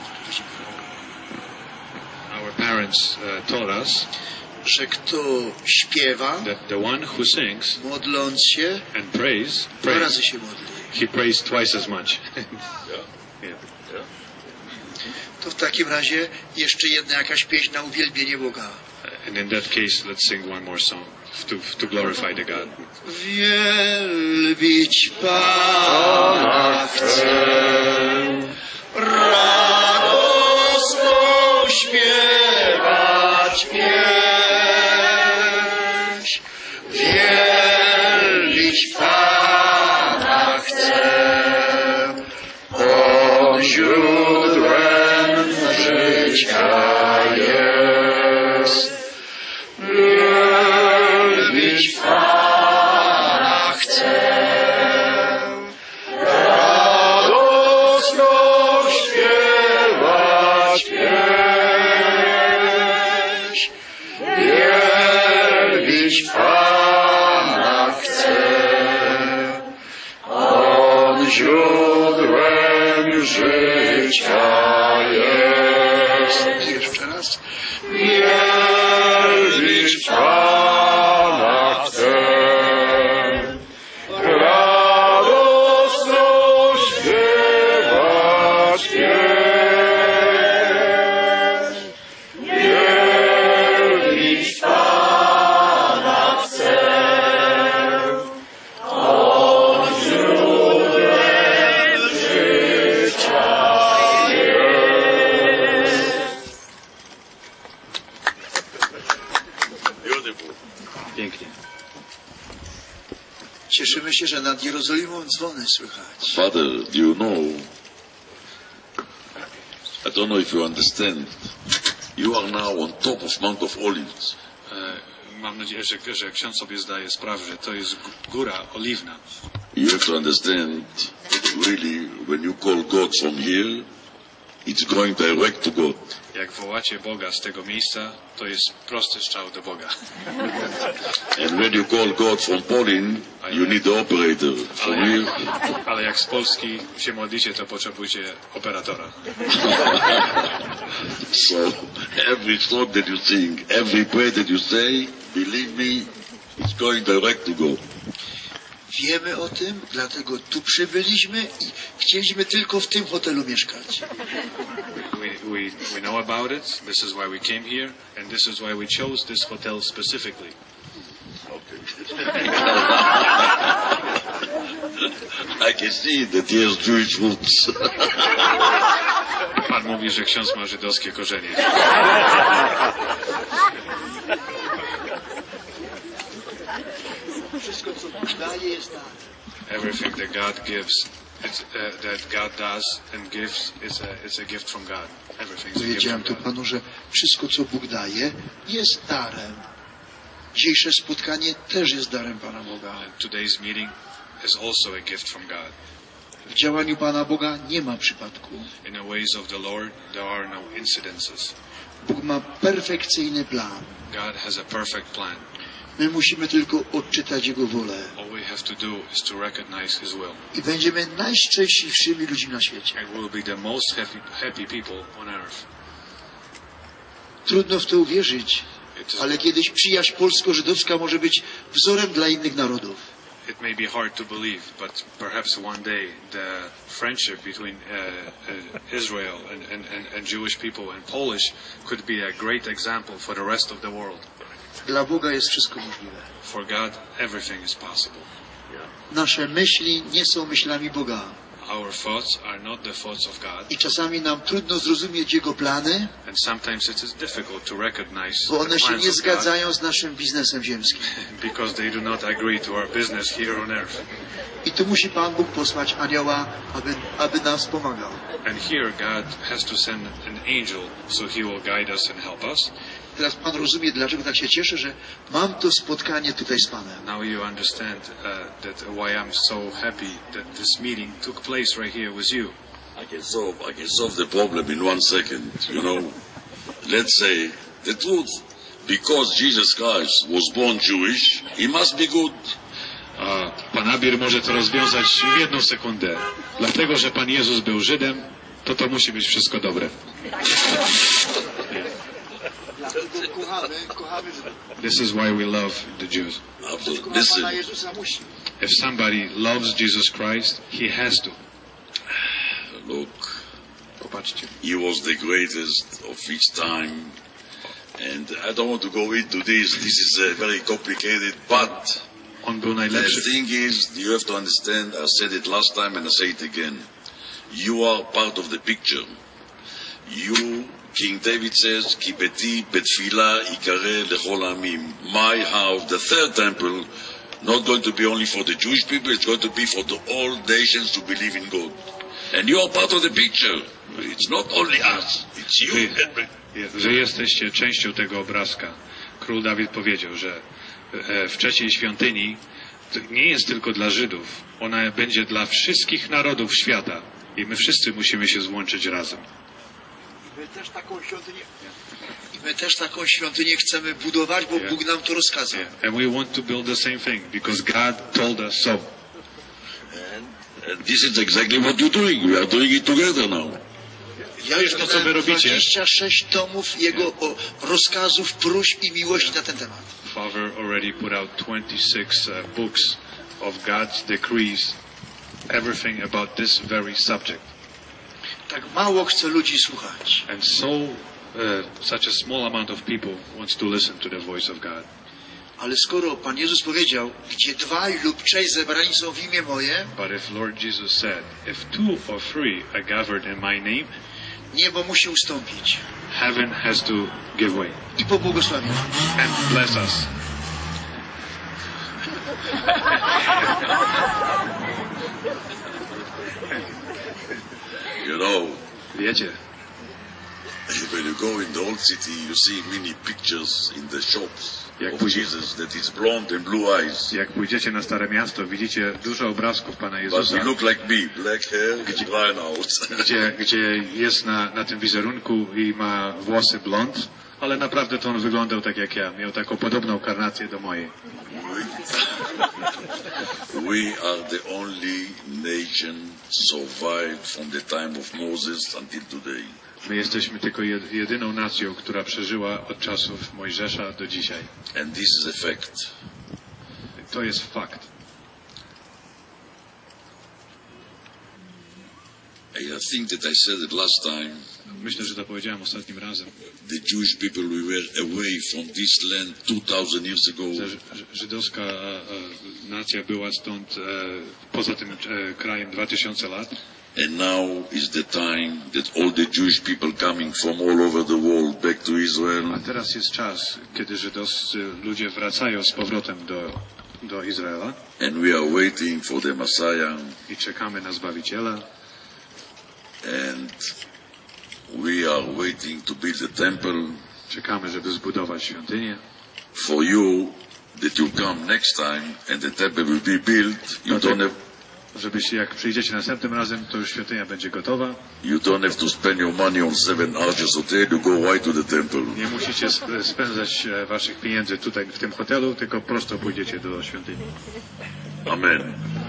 Our parents taught us że kto śpiewa, that the one who sings modląc się, and prays, dwa razy się modli. he prays twice as much. To w takim razie jeszcze jedna jakaś pieśń na uwielbienie Boga. And in that case, let's sing one more song to glorify the God. Wielbić Pana chcę, radosno śpiewać pieśń. Wielbić Pana chcę, On źródłem życia jest. Wielbić Pana chcę, radosno śpiewać pieśń. Wielbić Pana chcę, On źródłem życia jest. I jeszcze raz. Wielbić Pana chcę, radosno śpiewać pieśń. Wielbić Pana chcę, On źródłem życia jest. Pięknie. Cieszymy się, że nad Jerozolimą dzwony słychać. Father, do you know? I don't know if you understand. You are now on top of Mount of Olives. Mam nadzieję, że ksiądz sobie zdaje sprawę, że to jest góra oliwna. You have to understand, really, when you call God from here, it's going direct to God. Jak wołacie Boga z tego miejsca, to jest prosty strzał do Boga. And when you call God from Poland, you need the operator. From here, Ale jak z Polski się modlicie, to potrzebujecie operatora. so every song that you sing, every prayer that you say, believe me, it's going direct to God. Wiemy o tym, dlatego tu przybyliśmy i chcieliśmy tylko w tym hotelu mieszkać. We know about it. This is why we came here, and this is why we chose this hotel specifically. I can see that he has Jewish roots. Pan mówi, że ksiądz ma żydowskie korzenie. Wszystko, co Bóg daje, jest tak. Everything that God gives, that God does and gives, it's a gift from God. Everything is a gift Powiedziałem from tu God. Panu, że wszystko, co Bóg daje, jest darem. Dzisiejsze spotkanie też jest darem Pana Boga. And today's meeting is also a gift from God. W działaniu Pana Boga nie ma przypadku. In the ways of the Lord, there are no incidences. Bóg ma perfekcyjny plan. God has a perfect plan. My musimy tylko odczytać Jego wolę. All we have to do is to recognize His will. I będziemy najszczęśliwszymi ludźmi na świecie. And we'll be the most happy people on earth. Trudno w to uwierzyć, It is- ale kiedyś przyjaźń polsko-żydowska może być wzorem dla innych narodów. It may be hard to believe, but perhaps one day the friendship between Israel and Jewish people and Polish could be a great example for the rest of the world. Dla Boga jest wszystko możliwe. For God, everything is possible. Nasze myśli nie są myślami Boga. Our thoughts are not the thoughts of God, I czasami nam trudno zrozumieć Jego plany, and sometimes it is difficult to recognize bo the one się plans nie of God zgadzają z naszym biznesem ziemskim. because they do not agree to our business here on earth. I tu musi Pan Bóg posłać anioła, aby nam wspomagał. And here God has to send an angel so he will guide us and help us. Teraz Pan rozumie, dlaczego tak się cieszę, że mam to spotkanie tutaj z Panem. Now you understand that why I'm so happy that this meeting took place right here with you. I can solve the problem in 1 second. You know, let's say the truth. Because Jesus Christ was born Jewish, he must be good. A Pan Abir może to rozwiązać w 1 sekundę. Dlatego, że Pan Jezus był Żydem, to musi być wszystko dobre. Kochamy This is why we love the Jews. Absolutely. Listen, Jezusa musi. If somebody loves Jesus Christ, he has to. look, Popatrzcie. he was the greatest of his time. And I don't want to go into this. This is very complicated, but On był the najlepszy. thing is, you have to understand, I said it last time and I say it again. You are part of the picture. You, King David says, Kibeti betfila ikare lechol amim. My house, the third temple, not going to be only for the Jewish people, it's going to be for the all nations who believe in God. And you are part of the picture. It's not only us, it's you. Że jesteście częścią tego obrazka. Król Dawid powiedział, że w trzeciej świątyni to nie jest tylko dla Żydów. Ona będzie dla wszystkich narodów świata. I my wszyscy musimy się złączyć razem. My też taką świątynię chcemy budować, bo Bóg nam to rozkazał. And we want to build the same thing because God told us so. And this is exactly what you're doing. We are doing it together now. Ja już to, co wy robicie. 26 tomów Jego rozkazów, próśb i miłości na ten temat. Father already put out 26 books of God's decrees, everything about this very subject. Tak mało chce ludzi słuchać. And such a small amount of people wants to listen to the voice of God. Ale skoro Pan Jezus powiedział, gdzie 2 lub 3 zebrani są w imię moje, But if Lord Jesus said, if 2 or 3 are gathered in my name, niebo musi ustąpić heaven has to give way i pobłogosławić. and bless us. You know, Wiecie, when you go in the old city, you see many pictures in the shops Jak of pójdzie- Jesus that is blonde and blue eyes. jak pójdziecie na Stare Miasto, widzicie dużo obrazków Pana But Jezusa, he look like me, black hair, dry out. gdzie jest na tym wizerunku i ma włosy blond, ale naprawdę to on wyglądał tak jak ja. Miał taką podobną karnację do mojej. We are the only nation survived from the time of Moses until today. My jesteśmy tylko jedyną nacją, która przeżyła od czasów Mojżesza do dzisiaj. And this is a fact. To jest fakt. I think that I said it last time. Myślę, że to powiedziałem ostatnim razem, The Jewish people, we were away from this land 2000 years ago. że żydowska nacja była stąd poza tym krajem 2000 lat. And now is the time that all the Jewish people coming from all over the world back to Israel. A teraz jest czas, kiedy żydowscy ludzie wracają z powrotem do Izraela and we are waiting for the Messiah, i czekamy na Zbawiciela and we are waiting to build the temple czekamy, żeby zbudować świątynię for you, that you come next time and the temple will be built. You don't have, żebyście jak przyjdziecie następnym razem, to już świątynia będzie gotowa. you don't have to spend your money on 7 Arches Hotel, you go right to the temple. Nie musicie spędzać waszych pieniędzy tutaj w tym hotelu, tylko prosto pójdziecie do świątyni. Amen.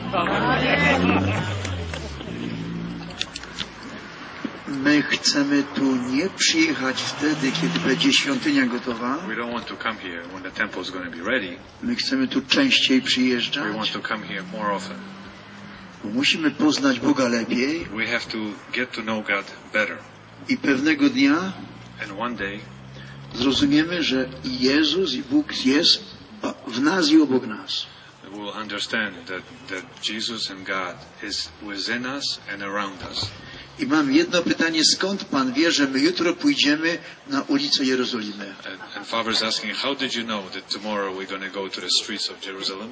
My chcemy tu nie przyjechać wtedy, kiedy będzie świątynia gotowa. We don't want to come here when the temple is going to be ready. My chcemy tu częściej We want przyjeżdżać. to come here more often. Bo musimy poznać Boga lepiej We have to get to know God better. i pewnego dnia And one day zrozumiemy, że Jezus i Bóg jest w nas i obok nas. we will understand that Jesus and God is within us and around us. I mam jedno pytanie, skąd Pan wie, że my jutro pójdziemy na ulicę Jerozolimy? And Father's asking, how did you know that tomorrow we're going to go to the streets of Jerusalem?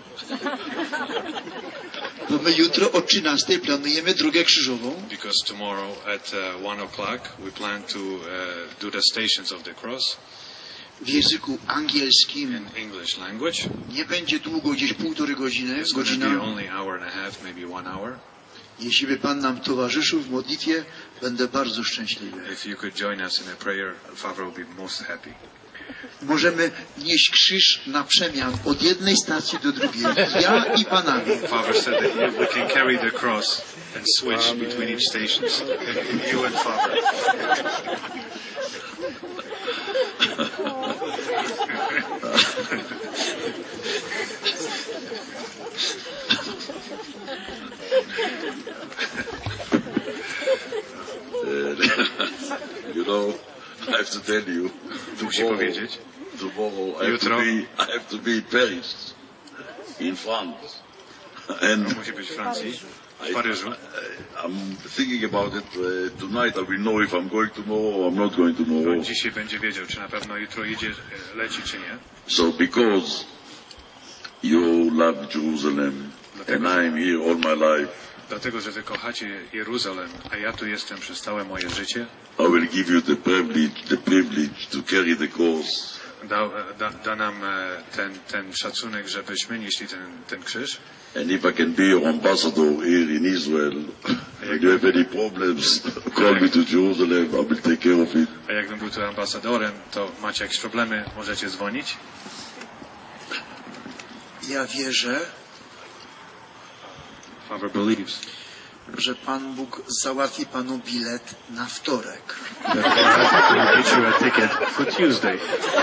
Bo my jutro o 13 planujemy drogę krzyżową. Because tomorrow at 1 o'clock we plan to do the Stations of the Cross W języku angielskim in English language. nie będzie długo, gdzieś półtorej godziny, It's going to be godzina. only hour and a half, maybe 1 hour. Jeśli by Pan nam towarzyszył w modlitwie, będę bardzo szczęśliwy. If you could join us in a prayer, Father will be most happy. Możemy nieść krzyż na przemian od jednej stacji do drugiej. Ja i Panowie. Father said that we can carry the cross and switch between each stations. You and Father. You know, I have to tell you, Musi powiedzieć, tomorrow I have to be in Paris, in France, and musi być w Francji, w Paryżu. I'm thinking about it tonight. I will know if I'm going tomorrow or I'm not going tomorrow. Dzisiaj będzie wiedział, czy na pewno jutro idzie, leci, czy nie. So because you love Jerusalem and I'm here all my life, Dlatego, że wy kochacie Jeruzalem, a ja tu jestem przez całe moje życie, I will give you the privilege to carry the cross. da nam ten szacunek, żebyśmy nieśli ten krzyż. And if I can be your ambassador here in Israel, if you have any problems, call me to Jerusalem, I will take care of it. A jakbym był tu ambasadorem, to macie jakieś problemy, możecie dzwonić. Ja wierzę, Father believes że Pan Bóg załatwi Panu bilet na wtorek. that God will get you a ticket for Tuesday.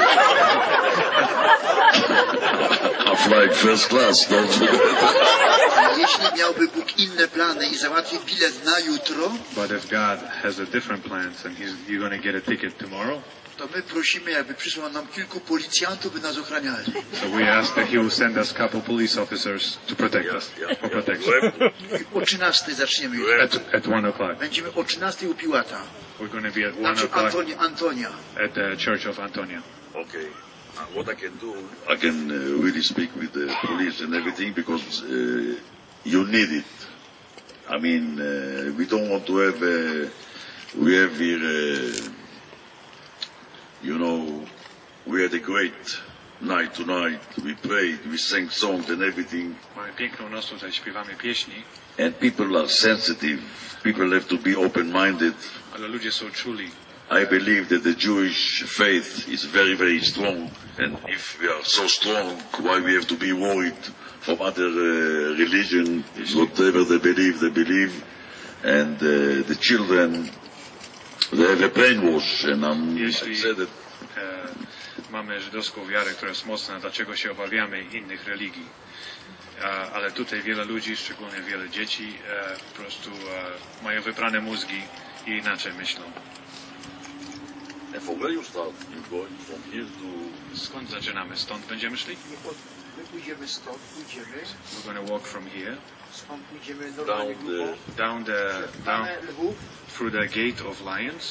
I'm flying first class, don't forget. Jeśli miałby Bóg inne plany i załatwi bilet na jutro, But if God has a different plans and you're going to get a ticket tomorrow, to my prosimy, jakby przysłał nam kilku policjantów, by nas ochraniali. so we ask that He will send us a couple police officers to protect us, for protection. O 13 zaczniemy jutro. At 1 o'clock. Będziemy o 13 u Piłata. We're going to be at 1 Znaczy o'clock Antonia. at the Church of Antonia. Okay. What I can do, I can really speak with the police and everything because you need it. I mean, we don't want to have, we have here, you know, we had a great night tonight. We prayed, we sang songs and everything. Mamy piękną noc tutaj, śpiewamy pieśni, And people are sensitive. People have to be open-minded. ale ludzie są czuli. I believe that the Jewish faith is very, very strong. And if we are so strong, why we have to be worried from other religion? Whatever they believe. And the children, they have a brainwash. And I said that Mamy żydowską wiarę, która jest mocna, dlaczego się obawiamy innych religii. Ale tutaj wiele ludzi, szczególnie wiele dzieci, po prostu mają wyprane mózgi i inaczej myślą. And for where you start, you going from here to... Skąd zaczynamy? Stąd będziemy szli? My pójdziemy stąd, We're going to walk from here, stąd pójdziemy normalnie down Lwów, through the gate of Lions,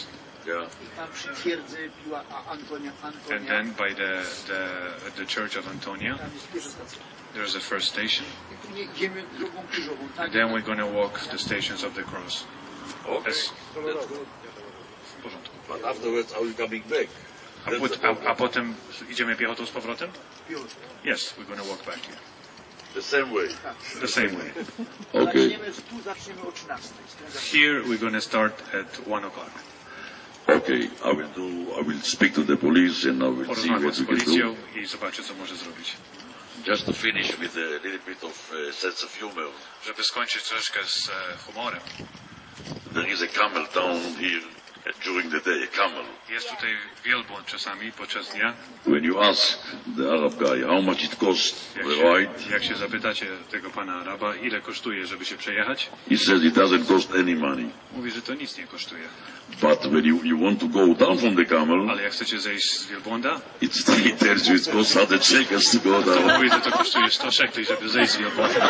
Tam przy twierdzy była Antonia. And then by the church of Antonia, Tam jest pierwsza stacja. there's the first station. Nie, idziemy drogą krzyżową, tak? And then we're going to walk the stations of the cross. Okay. Yes. W porządku. But afterwards, are we coming back? A potem idziemy piechotą z powrotem? Już. Yes, we're going to walk back here. The same way. The same way. Okay. Zaczniemy o 13. Here we're going to start at 1 o'clock. Okay. I will speak to the police and I will see Porozmawiam what z we can do. policją i zobaczę, co może zrobić. Just to finish with a little bit of sense of humor. Żeby skończyć troszkę z humorem. There is a camel town here during the day, a camel. Jest tutaj wielbłąd czasami podczas dnia. When you ask the Arab guy how much it costs the ride, Jak się zapytacie tego pana Araba, ile kosztuje, żeby się przejechać, he says it doesn't cost any money. mówi, że to nic nie kosztuje. But when you want to go down from the camel, Ale jak chcecie zejść z wielbłąda, he tells you it costs 100 shekels to go down. mówi, że to kosztuje 100 szekli, żeby zejść z wielbłąda.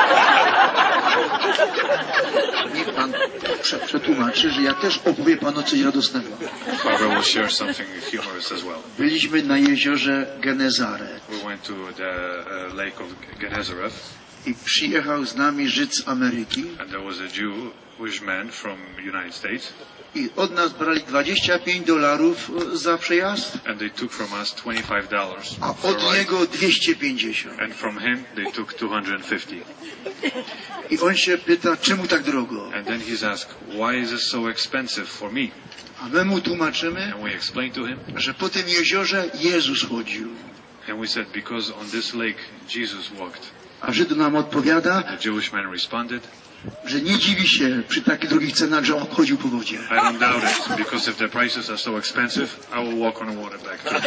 Niech pan przetłumaczy, że ja też opowiem panu coś radosnego. Father will share something humorous as well. Byliśmy na jeziorze Genezaret We went to the lake of Genezareth, i przyjechał z nami Żyd z Ameryki and there was a Jewish man from United States, i od nas brali $25 za przejazd, and they took from us $25 a for od a ride, niego 250. and from him they took 250. I on się pyta, czemu tak drogo? And then he's asked, why is this so expensive for me? A my mu tłumaczymy, And we explained to him, że po tym jeziorze Jezus chodził. and we said, because on this lake Jesus walked. A Żyd nam odpowiada, The Jewish man responded, że nie dziwi się przy takich drogich cenach, że on chodził po wodzie. I don't doubt it, because if the prices are so expensive, I will walk on the water back too.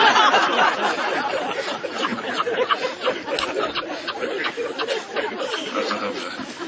Bardzo dobrze.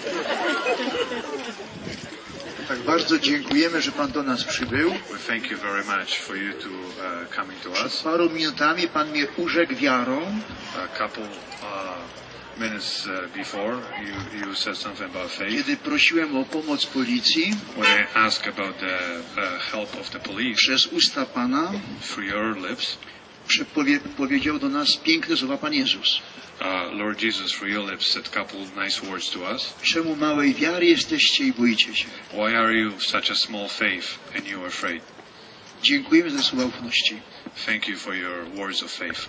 Tak bardzo dziękujemy, że pan do nas przybył. We thank you very much for you to coming to Przed us. paru minutami pan mnie urzekł wiarą, A couple minutes before, you said something about faith. kiedy prosiłem o pomoc policji. When I asked about the help of the police Przez usta pana through your lips, powiedział do nas piękne słowa Pan Jezus. Lord Jesus, through your lips, said a couple nice words to us. Czemu małej wiary jesteście i boicie się? Why are you such a small faith and you are afraid? Dziękujemy za słowa ufności. Thank you for your words of faith.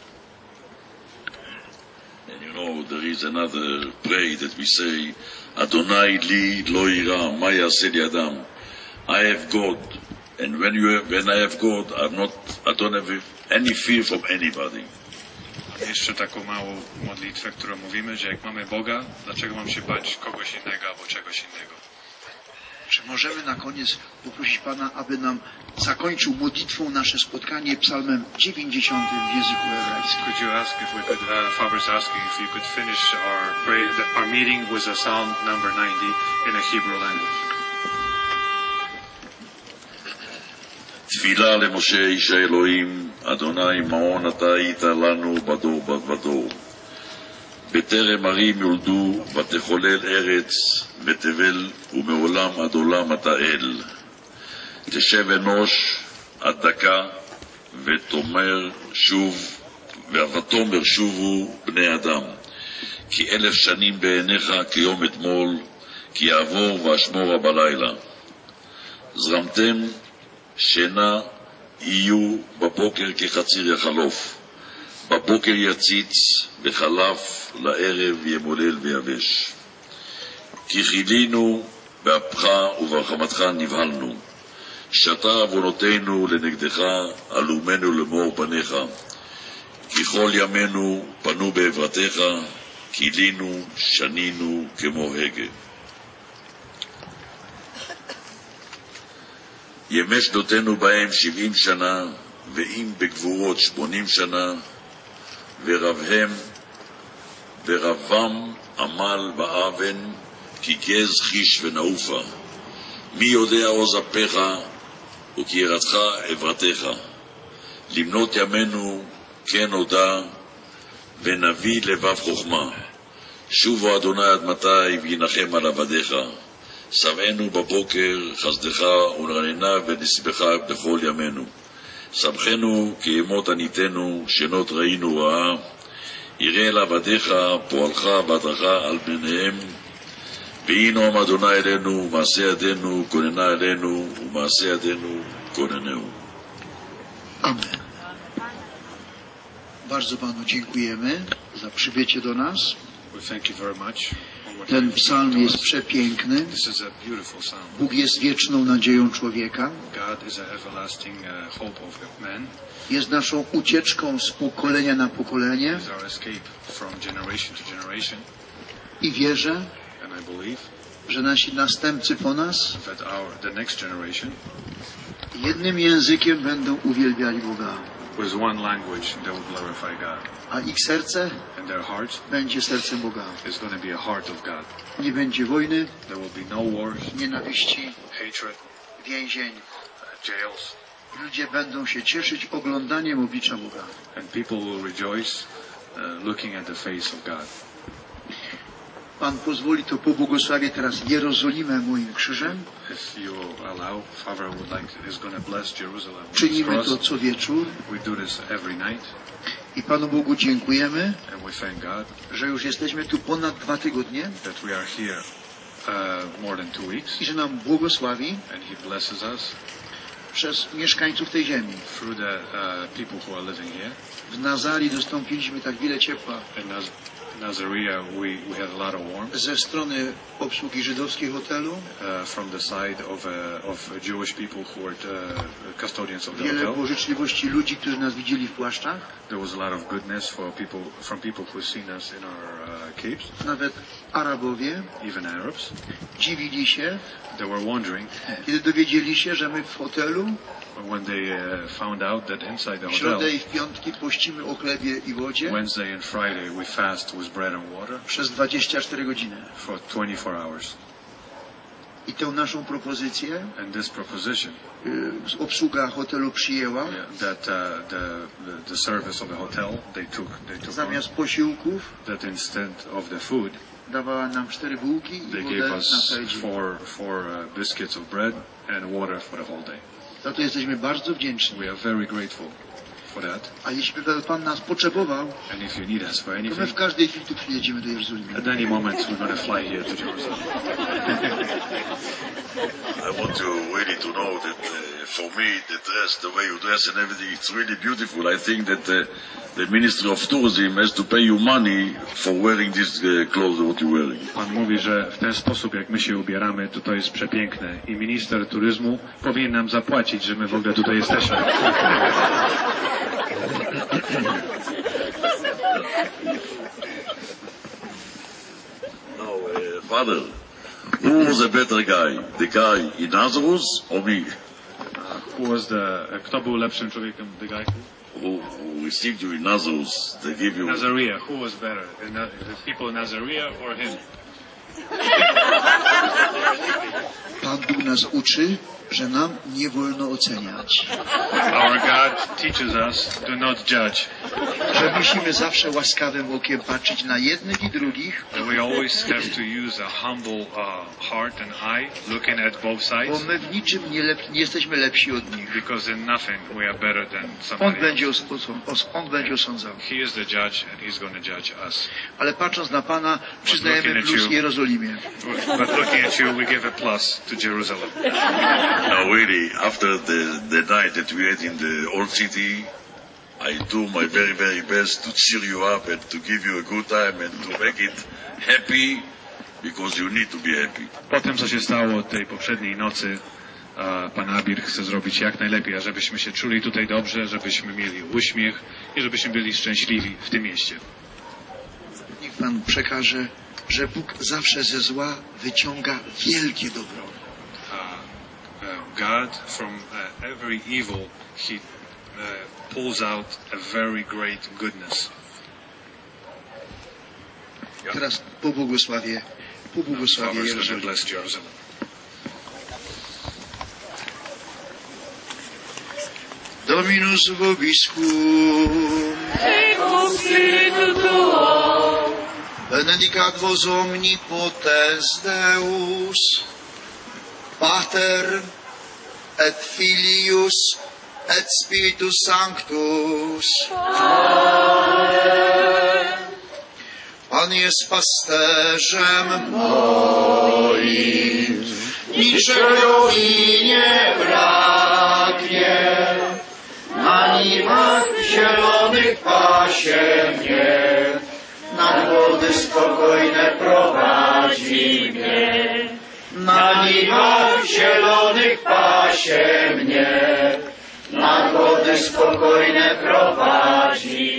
And you know, there is another prayer that we say, Adonai li lo ira, ma yaseh li adam. I have God, and when I have God, I don't have any fear from anybody. Jeszcze taką małą modlitwę, którą mówimy, że jak mamy Boga, dlaczego mam się bać kogoś innego albo czegoś innego? Czy możemy na koniec poprosić Pana, aby nam zakończył modlitwą nasze spotkanie psalmem 90 w języku hebrajskim? Could you ask if we could, Father's asking if you could finish our meeting with a Psalm number 90 in a Hebrew language. תפילה למשה איש האלוהים, אדוני מעון אתה היית לנו בדור בדור. בטרם ערים יולדו ותחולל ארץ, בתבל ומעולם עד עולם אתה אל. תשב אנוש עד דקה ותאמר שובו בני אדם. כי 1000 שנים בעיניך כיום אתמול, כי יעבור ואשמורה בלילה. זרמתם שינה יהיו בבוקר כחציר יחלוף, בבוקר יציץ וחלף לערב ימולל ויבש. כי חילינו באפך וברחמתך נבהלנו, שתה עוונותינו לנגדך, עלומנו למאור פניך. כי כל ימינו פנו בעברתך, קילינו שנינו כמו הגה. ימי שנותינו בהם 70 שנה, ואם בגבורות 80 שנה, ורבם עמל באבן, כי גז חיש ונעופה. מי יודע עוז אפיך, וכי ירדך עברתך. למנות ימינו כן הודע, ונביא לבב חוכמה. שובו אדוני עד מתי, וינחם על עבדיך. שבענו בבוקר חסדך ונרננה ונשבך בכל ימינו. שמחנו כי ימות עניתנו, שנות ראינו רעה. יראה אל עבדיך, פועלך ועדך על בניהם. ויהי נועם אדוני אלינו, מעשה ידינו כוננה אלינו, ומעשה ידינו כוננהו. Amen. Bardzo Panu dziękujemy za przybycie do nas. We thank you very much. Ten psalm jest przepiękny. This is a beautiful psalm. Bóg jest wieczną nadzieją człowieka. God is an everlasting hope of man. Jest naszą ucieczką z pokolenia na pokolenie. Is our escape from generation to generation. I wierzę, And I believe że nasi następcy po nas that the next generation jednym językiem będą uwielbiali Boga. with one language they will glorify God. A ich serce And their heart będzie sercem Boga. is going to be a heart of God. Nie będzie wojny, There will be no wars, nienawiści, hatred, więzień. jails, Ludzie będą się cieszyć oglądaniem oblicza Boga. and people will rejoice looking at the face of God. Pan pozwoli, to pobłogosławię teraz Jerozolimę moim krzyżem. If you allow, Father is going to bless Jerusalem with his Czynimy to cross. co wieczór We do this every night, i Panu Bogu dziękujemy, and we thank God że już jesteśmy tu ponad 2 tygodnie that we are here more than 2 weeks, i że nam błogosławi and He blesses us przez mieszkańców tej ziemi. through the people who are living here. W Nazarii dostąpiliśmy tak wiele ciepła In Nazareth, we had a lot of warmth ze strony obsługi żydowskiej hotelu. from the side of Jewish people who were custodians of the Wiele hotel. było życzliwości ludzi, którzy nas widzieli w płaszczach. There was a lot of goodness from people who seen us in our capes, Nawet Arabowie even Arabs. dziwili się, They were wondering kiedy dowiedzieli się, że my w hotelu when they found out that inside the w środę hotel, i w piątki pościmy o chlebie i wodzie Wednesday and Friday, we fast with bread and water przez 24 godziny. for 24 hours. I tę naszą propozycję And this proposition obsługa hotelu przyjęła. that the service of the hotel they took on, Zamiast posiłków that instead of the food dawała nam 4 bułki i they wodę gave na us cały dzień. four biscuits of bread and water for the whole day. Za to jesteśmy bardzo wdzięczni. We are very grateful for that. A jeśli by Pan nas potrzebował, And if you need us for to my anything, w każdej chwili tu przyjedziemy do Jerozolimy. at any moment we're going to fly here to Jerusalem. I want you really to know that for me, the dress, the way you dress and everything, it's really beautiful. I think that the Ministry of Tourism has to pay you money for wearing this clothes what you're wearing. Pan mówi, że w ten sposób, jak my się ubieramy, to jest przepiękne. I minister turyzmu powinien nam zapłacić, że my w ogóle tutaj jesteśmy. Now, Father, who was a better guy? The guy in Nazareth or me? Kto był lepszym człowiekiem? The guy Who received you in Nazareth? They give you... Nazareth. Who was better? The people in Nazareth or him? Pan Bóg nas uczy, że nam nie wolno oceniać. Our God teaches us, do not judge. Że musimy zawsze łaskawym okiem patrzeć na jednych i drugich, That we always have to use a humble heart and eye, looking at both bo sides, my w niczym nie jesteśmy lepsi od nich. because in nothing we are better than On somebody będzie, else. on będzie osądzał. He is the judge and he's going to judge us. Ale patrząc na Pana, przyznajemy plus Jerozolimie. But looking at you, we give a plus to Jerusalem. Now really, after the night that we had in the old city, I do my very, very best to cheer you up and to give you a good time and to make it happy, because you need to be happy. Po tym, co się stało tej poprzedniej nocy, Pan Abir chce zrobić jak najlepiej, żebyśmy się czuli tutaj dobrze, żebyśmy mieli uśmiech i żebyśmy byli szczęśliwi w tym mieście. Niech Pan przekaże, że Bóg zawsze ze zła wyciąga wielkie dobro. God, from every evil, He pulls out a very great goodness. Teraz pobłogosławię Father's going to Jerozolimę. bless Jerusalem. Dominus vobiscum. Benedicat vos omnipotens Deus, Pater et Filius et Spiritus Sanctus. Pan jest pasterzem moim, niczego mi nie braknie. Na niwach zielonych pasie mnie, na wody spokojne prowadzi mnie. Na niwach zielonych pasie mnie, na wody spokojne prowadzi